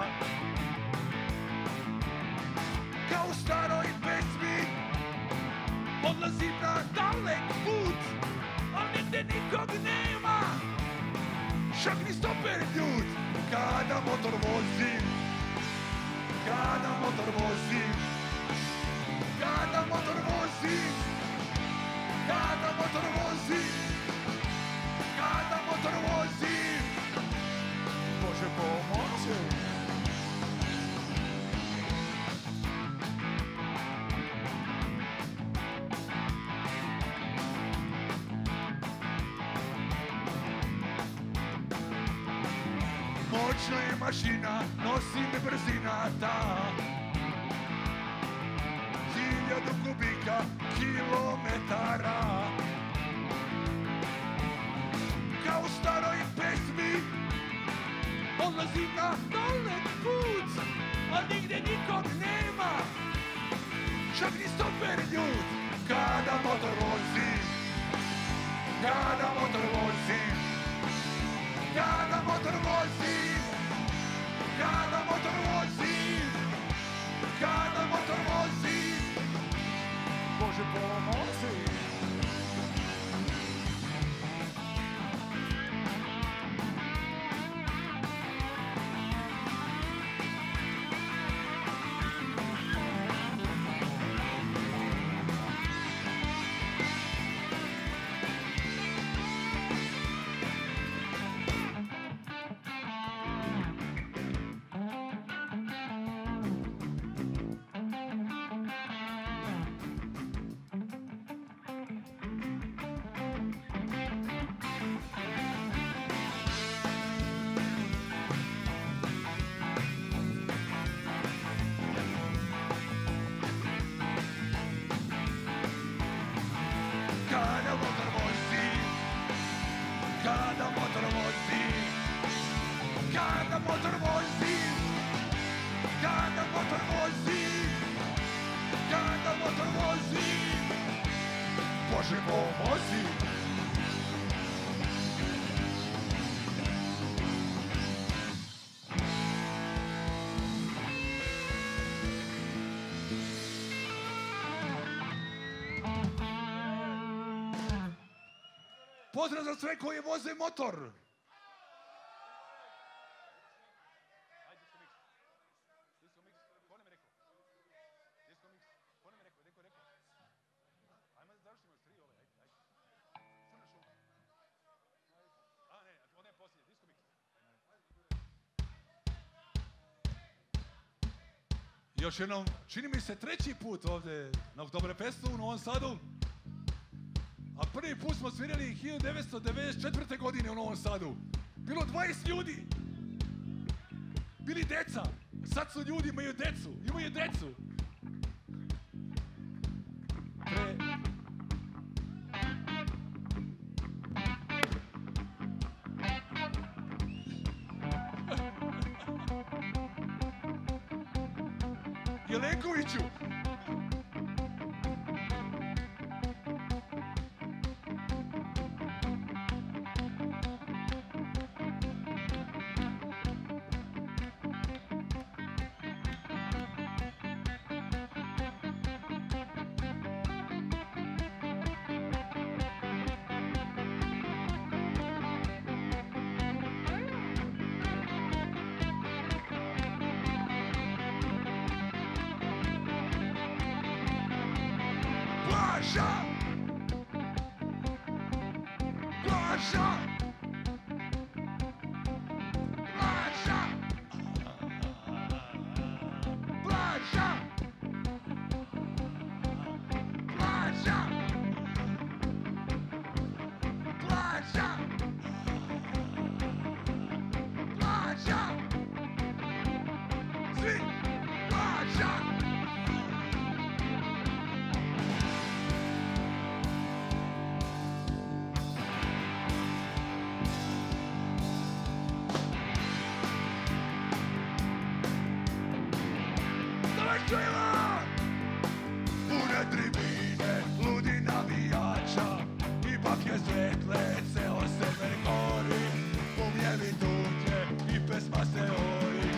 [SPEAKER 1] Kao u staroj pesmi odlazim na dalek put, al nigde nikog nema, čak ni stoper ljud. Kada motor vozim, kada motor vozim, kada motor vozim, kada motor vozim, kada motor vozim, Bože pomoći. Moćna je mašina, nosi me brzina ta. Hiljadu kubika, kilometara. Kao u staroj pesmi odlazim na dalek put, a nigde nikog nema, čak ni stoper ljud. Kada motor vozim, kada motor vozim, kada motor vozim, kada motor vozim, kada motor vozim, Bože pomozi. Pozdrav za sve koji voze motor. Još jednom, čini mi se treći put ovdje na Oktoberfestu u Novom Sadu. A prvi put smo svirali hiljadu devetsto devedeset četvrte godine u Novom Sadu. Bilo dvadeset ljudi. Bili deca. Sad su ljudi, imaju decu. Imaju decu. Pre... Jelenkoviću! Plaža! Plaža! Plaža! Plaža! Plaža! Plaža! Plaža! Svi! Plaža! Čujela! Pune tribine, ludi navijača, ipak je svetle, ceo sever gori, umjevi tuđe i pesma se ori.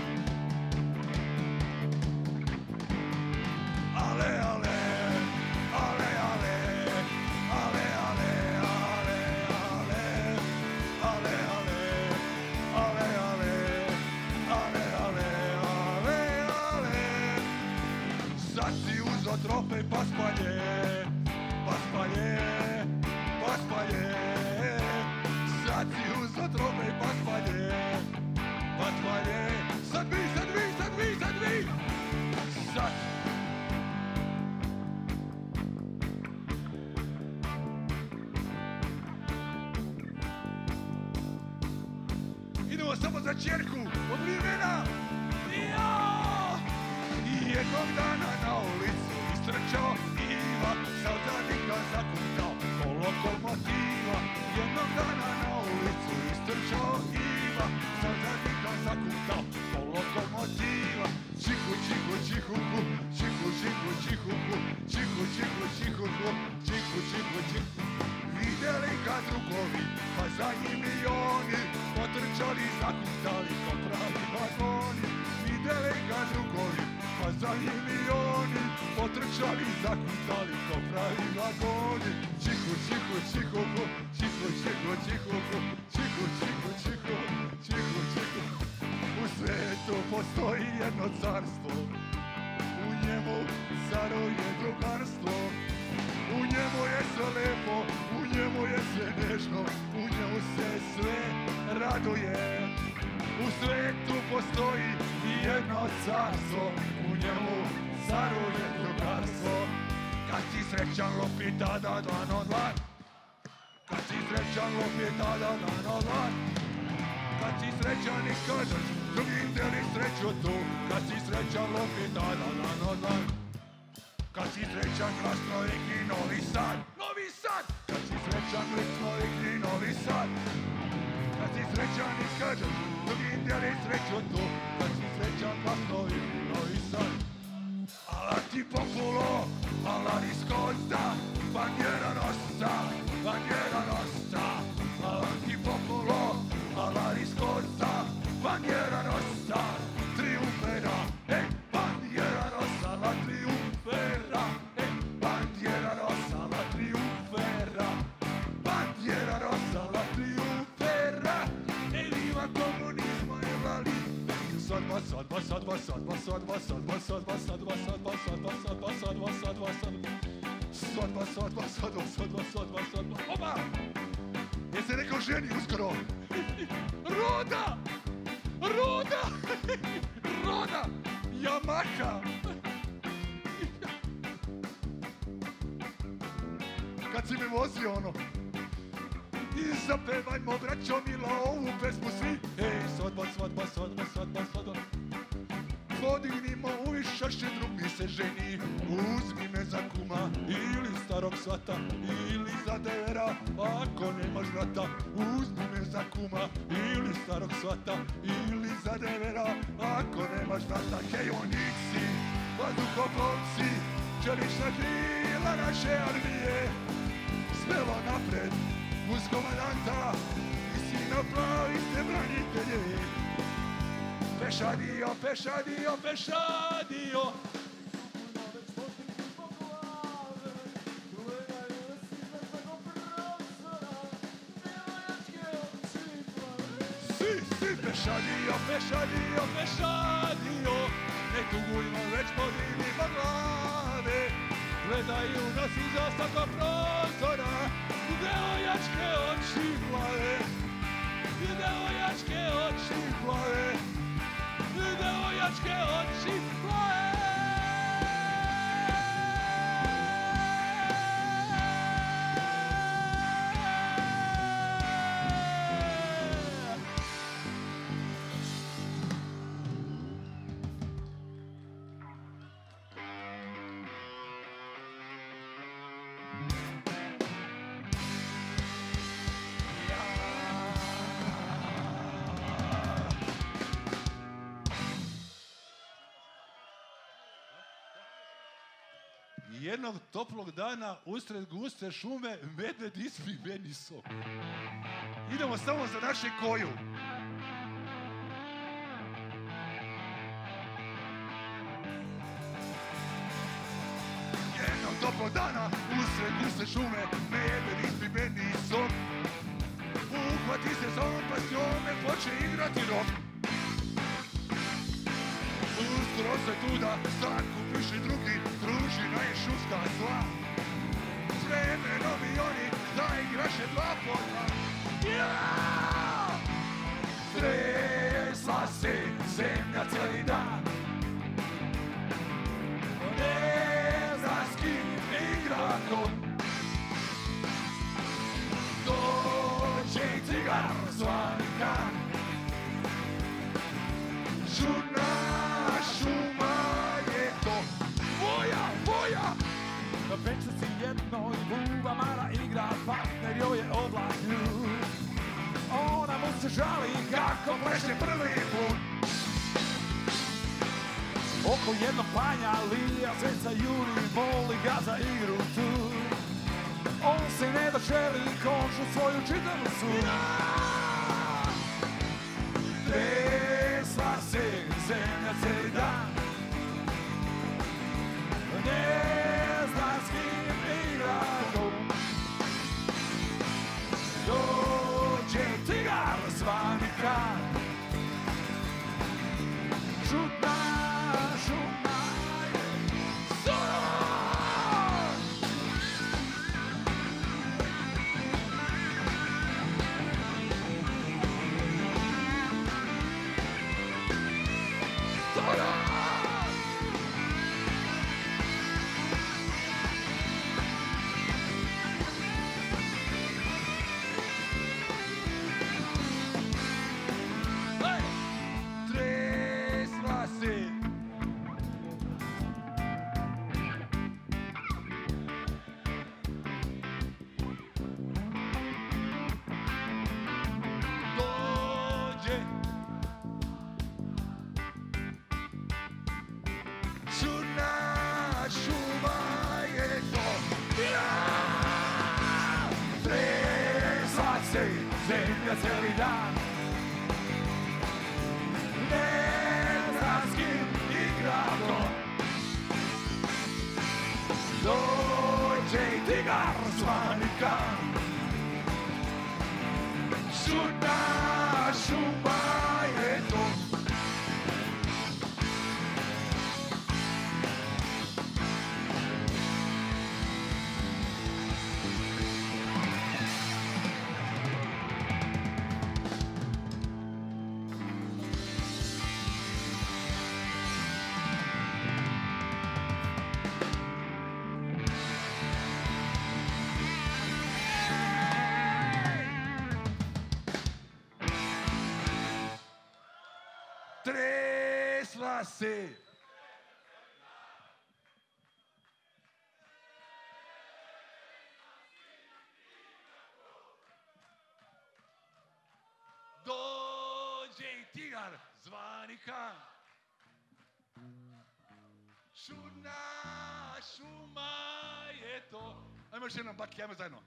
[SPEAKER 1] Ale, ale, ale, ale, ale, ale, ale, ale, ale, ale, ale, ale, ale, ale, ale. Sad si uzo trofej pa spalje, pa spalje, pa spalje. Sad si uzo trofej pa spalje, pa spalje. Sad vi, sad vi, sad vi, sad vi. Sad. Idemo samo za čerku, od vremena. Jao! Jednog dana na ulicu istrčao Iva, sa zadnika zakutao ko lokomotiva. Jednog dana na ulicu istrčao Iva, sa zadnika zakutao ko lokomotiva. Čihu, čihu, čihuku, čihu, čihu, čihuku, čihu, čihu, čihuku, čihu, čihu, čihu. Vidjeli ga drugovi, pa za njim i oni potrčali, zakutali ko pravi vagoni. Vidjeli ga drugovi, pa za njim i oni potrčali, zakutali ko pravi vagoni. Čihu, čihu, čihuku, čihu, čihu, čihuku, čihu, čihu, čihu, čihu, čihu. U svetu postoji jedno carstvo, u njemu caruje drugarstvo. U njemu je sve lepo, u njemu je sve nežno, u njemu se sve raduje. U svetu postoji jedno carstvo, u njemu caruje drugarstvo. Kad si srećan lopi tada dlan o dlan, kad si srećan lopi tada dlan o dlan. Kad si srećan i kažeš drugim deli sreću tu, kad si srećan lopi tada dlan o dlan. Kad si srećan glasno igri Novi Sad, Novi Sad. Kad si srećan glasno igri Novi Sad. Kad si srećan i kažeš drugim deli sreću tu, kad si srećan glasno igri Novi Sad. Alla ti popolo, alla riscossa, bandiera nostra, bandiera nostra. Alla ti popolo, alla riscossa, bandiera nostra, triumferà, e bandiera rossa la triumferà, e bandiera rossa la triumferà, bandiera rossa la triumferà, e viva il comunismo e la libertà. Salva, salva, salva, salva, salva, salva, salva, salva, salva, salva, salva, salva, salva, salva. Salva, salva, salva, salva, salva, salva. Opa! Je se neko ženi uskoro? Roda! Roda! Roda! Yamaha! kad si me vozio ono. I zapevajmo, braćo mila, ovu pesmu svi. Ej, svadba, svadba, svadba, svadba, svadba. Podignimo u višašće, drug mi se ženi. Uzmi me za kuma ili starog svata, ili za devera, ako nemaš vrata. Uzmi me za kuma ili starog svata, ili za devera, ako nemaš vrata. Hej, vojnici, vazduhoplovci, čelična krila naše armije. Smelo napred, uz komandanta, i sino pravi ste branitelje. Pešadio, pešadio, pešadio. Si, si, pešadio, pešadio, pešadio. Ne tugujmo, već podignimo glave. Gledaju nas iza stakla prozora. Devojačke oči plave. Devojačke oči plave. Devojačke oči plave. Jednog toplog dana usred guste šume medved ispi meni sok. Idemo samo za naše koju. Jednog toplog dana usred guste šume medved ispi meni sok. Uhvati se za ovom pasijome, poče igrati rok. Uskoro se tuda, sakupiš i drugi, družina je šuska zla. S vremenom i oni zaigraše dva po dva. Ja! Tresla se zemlja cijeli dan. Ne zna s kim igra kon. Dođe i cigar zvani kan. Žurna šuma je to. Voja, voja!
[SPEAKER 2] Na večerci jednoj buba mala igra, partner joj je oblak ljud. Ona mu se žali kako pleše prvi put. Oko jednog panja lija zeca juri, voli ga za igru tu. On se ne da želi kožu svoju čitavu su. Tresla se zemlja cijeli dan. Ne zna s kim igra go. Dođe tigar zvani kan. Žutna šuma je Zoran. Zoran! Zemlja cijeli dan. Ne zna s kim igra ko. Dođe i tigar zvani kan. Žutna šuma je to.
[SPEAKER 1] tresla se. Dođe i tigar zvanika. Čudna šuma je to. Ajmo još jednom, baki, ajmo zajedno.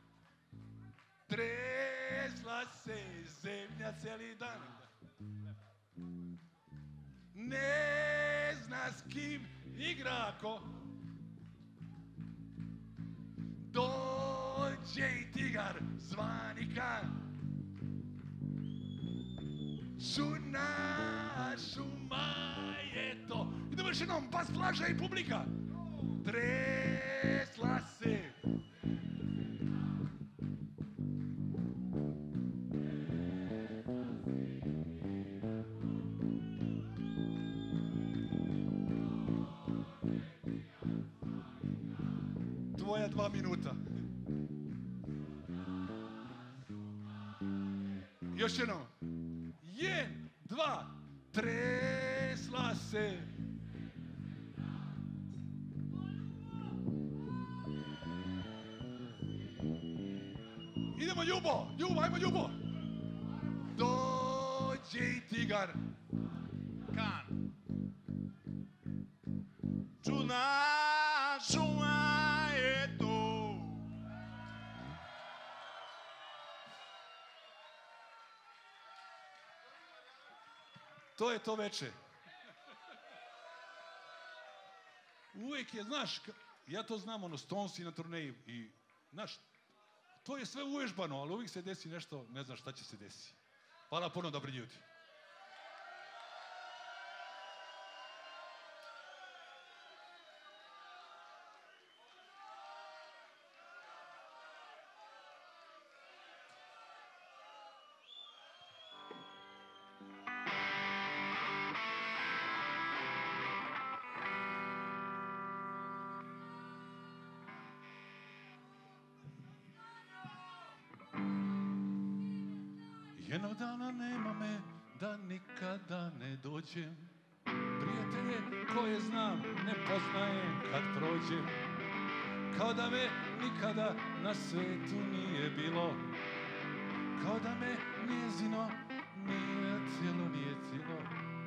[SPEAKER 1] Tresla se zemlja cijeli dan. Ne zna s kim igra ko. Dođe i tigar zvanika. Čudna šuma je to. Idemo još jednom, bas plaža i publika. Tresla se. Tvoja dva minuta. Još jednom. Jedan, dva, tresla se. Idemo Ljubo, Ljubo, ajmo Ljubo. Dođe i tigar. Kan.
[SPEAKER 4] Čudna šuma je to.
[SPEAKER 1] To je to veče. Uvijek je, znaš, ja to znam, ono, Stonesi na turneji i, znaš, to je sve uvežbano, ali uvijek se desi nešto, ne znam šta će se desiti. Hvala puno, dobri ljudi. Jednog dana nema me da nikada ne dođem. Prijatelje koje znam ne poznajem kad prođem. Kao da me nikada na svetu nije bilo. Kao da me njezino nije cijelo, nije cijelo.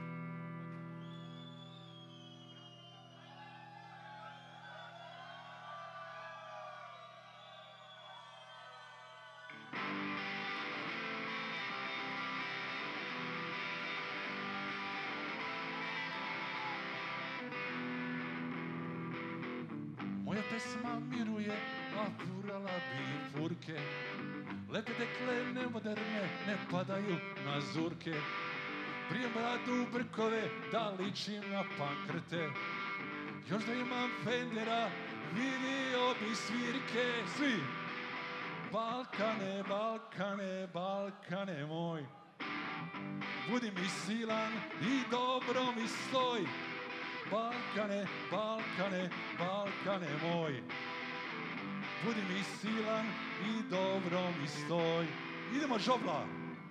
[SPEAKER 1] Moja pesma miruje, a furala bi furke. Lepe dekle nemoderne ne padaju na zurke. Prijem bradu brkove da ličim na pankrte. Još da imam Fendera vidio bi svirke. Svi! Balkane, Balkane, Balkane moj. Budi mi silan i dobro mi stoj. Balkane, Balkane, Balkane moj. Budi mi silan i dobro mi stoj. Idemo žobla!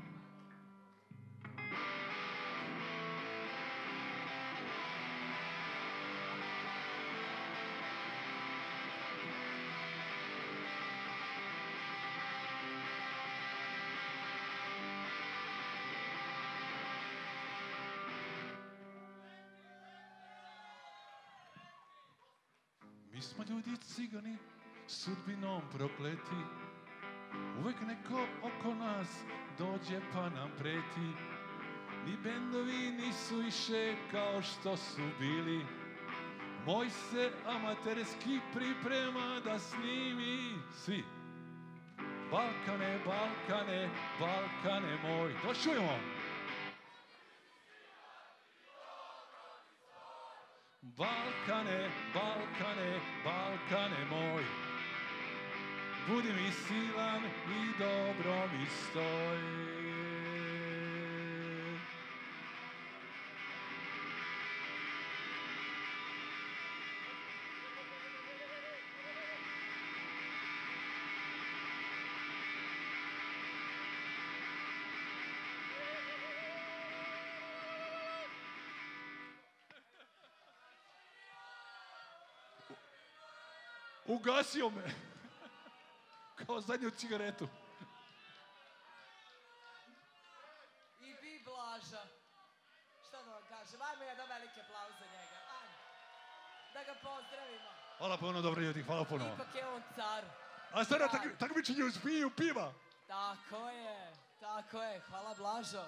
[SPEAKER 1] Mi smo ljudi cigani, sudbinom prokleti. Uvek neko oko nas dođe pa nam preti. Ni bendovi nisu više kao što su bili. Moj se amaterski priprema da snimi. Svi! Balkane, Balkane, Balkane moj. To čujemo! Balkane, Balkane, Balkane moj. Budi mi silan i dobro mi stoj. Ugasio me. Kao zadnju cigaretu.
[SPEAKER 3] I vi, Blaža. Šta da vam kažem? Ajmo jedan veliki aplauz za njega. Ajmo. Da ga pozdravimo.
[SPEAKER 1] Hvala puno, dobri ljudi, hvala puno.
[SPEAKER 3] Ipak je on car.
[SPEAKER 1] A sada
[SPEAKER 3] Kralj.
[SPEAKER 1] tak, takmičenje uz piju piva.
[SPEAKER 3] Tako je, tako je. Hvala, Blažo.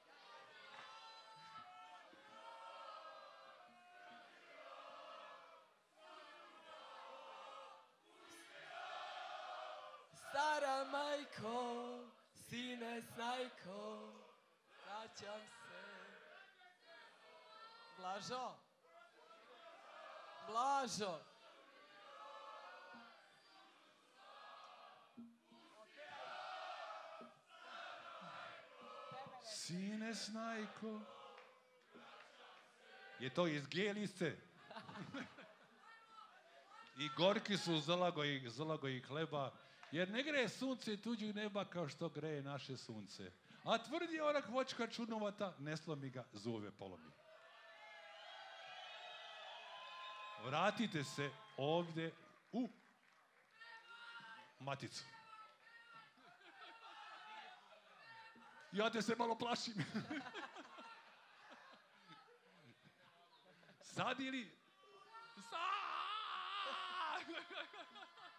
[SPEAKER 3] Stara majko, sine snajko, vraćam se. Blažo? Blažo?
[SPEAKER 1] Sine snajko. Je to iz Gelice. I gorki su zalagoji, zalagoji hleba, jer ne greje sunce tuđeg neba kao što greje naše sunce. A tvrdi orak vočka čudnovata, ne slomi ga, zove polomi. Vratite se ovdje u maticu. Ja te se malo plašim. Sad ili... Sad!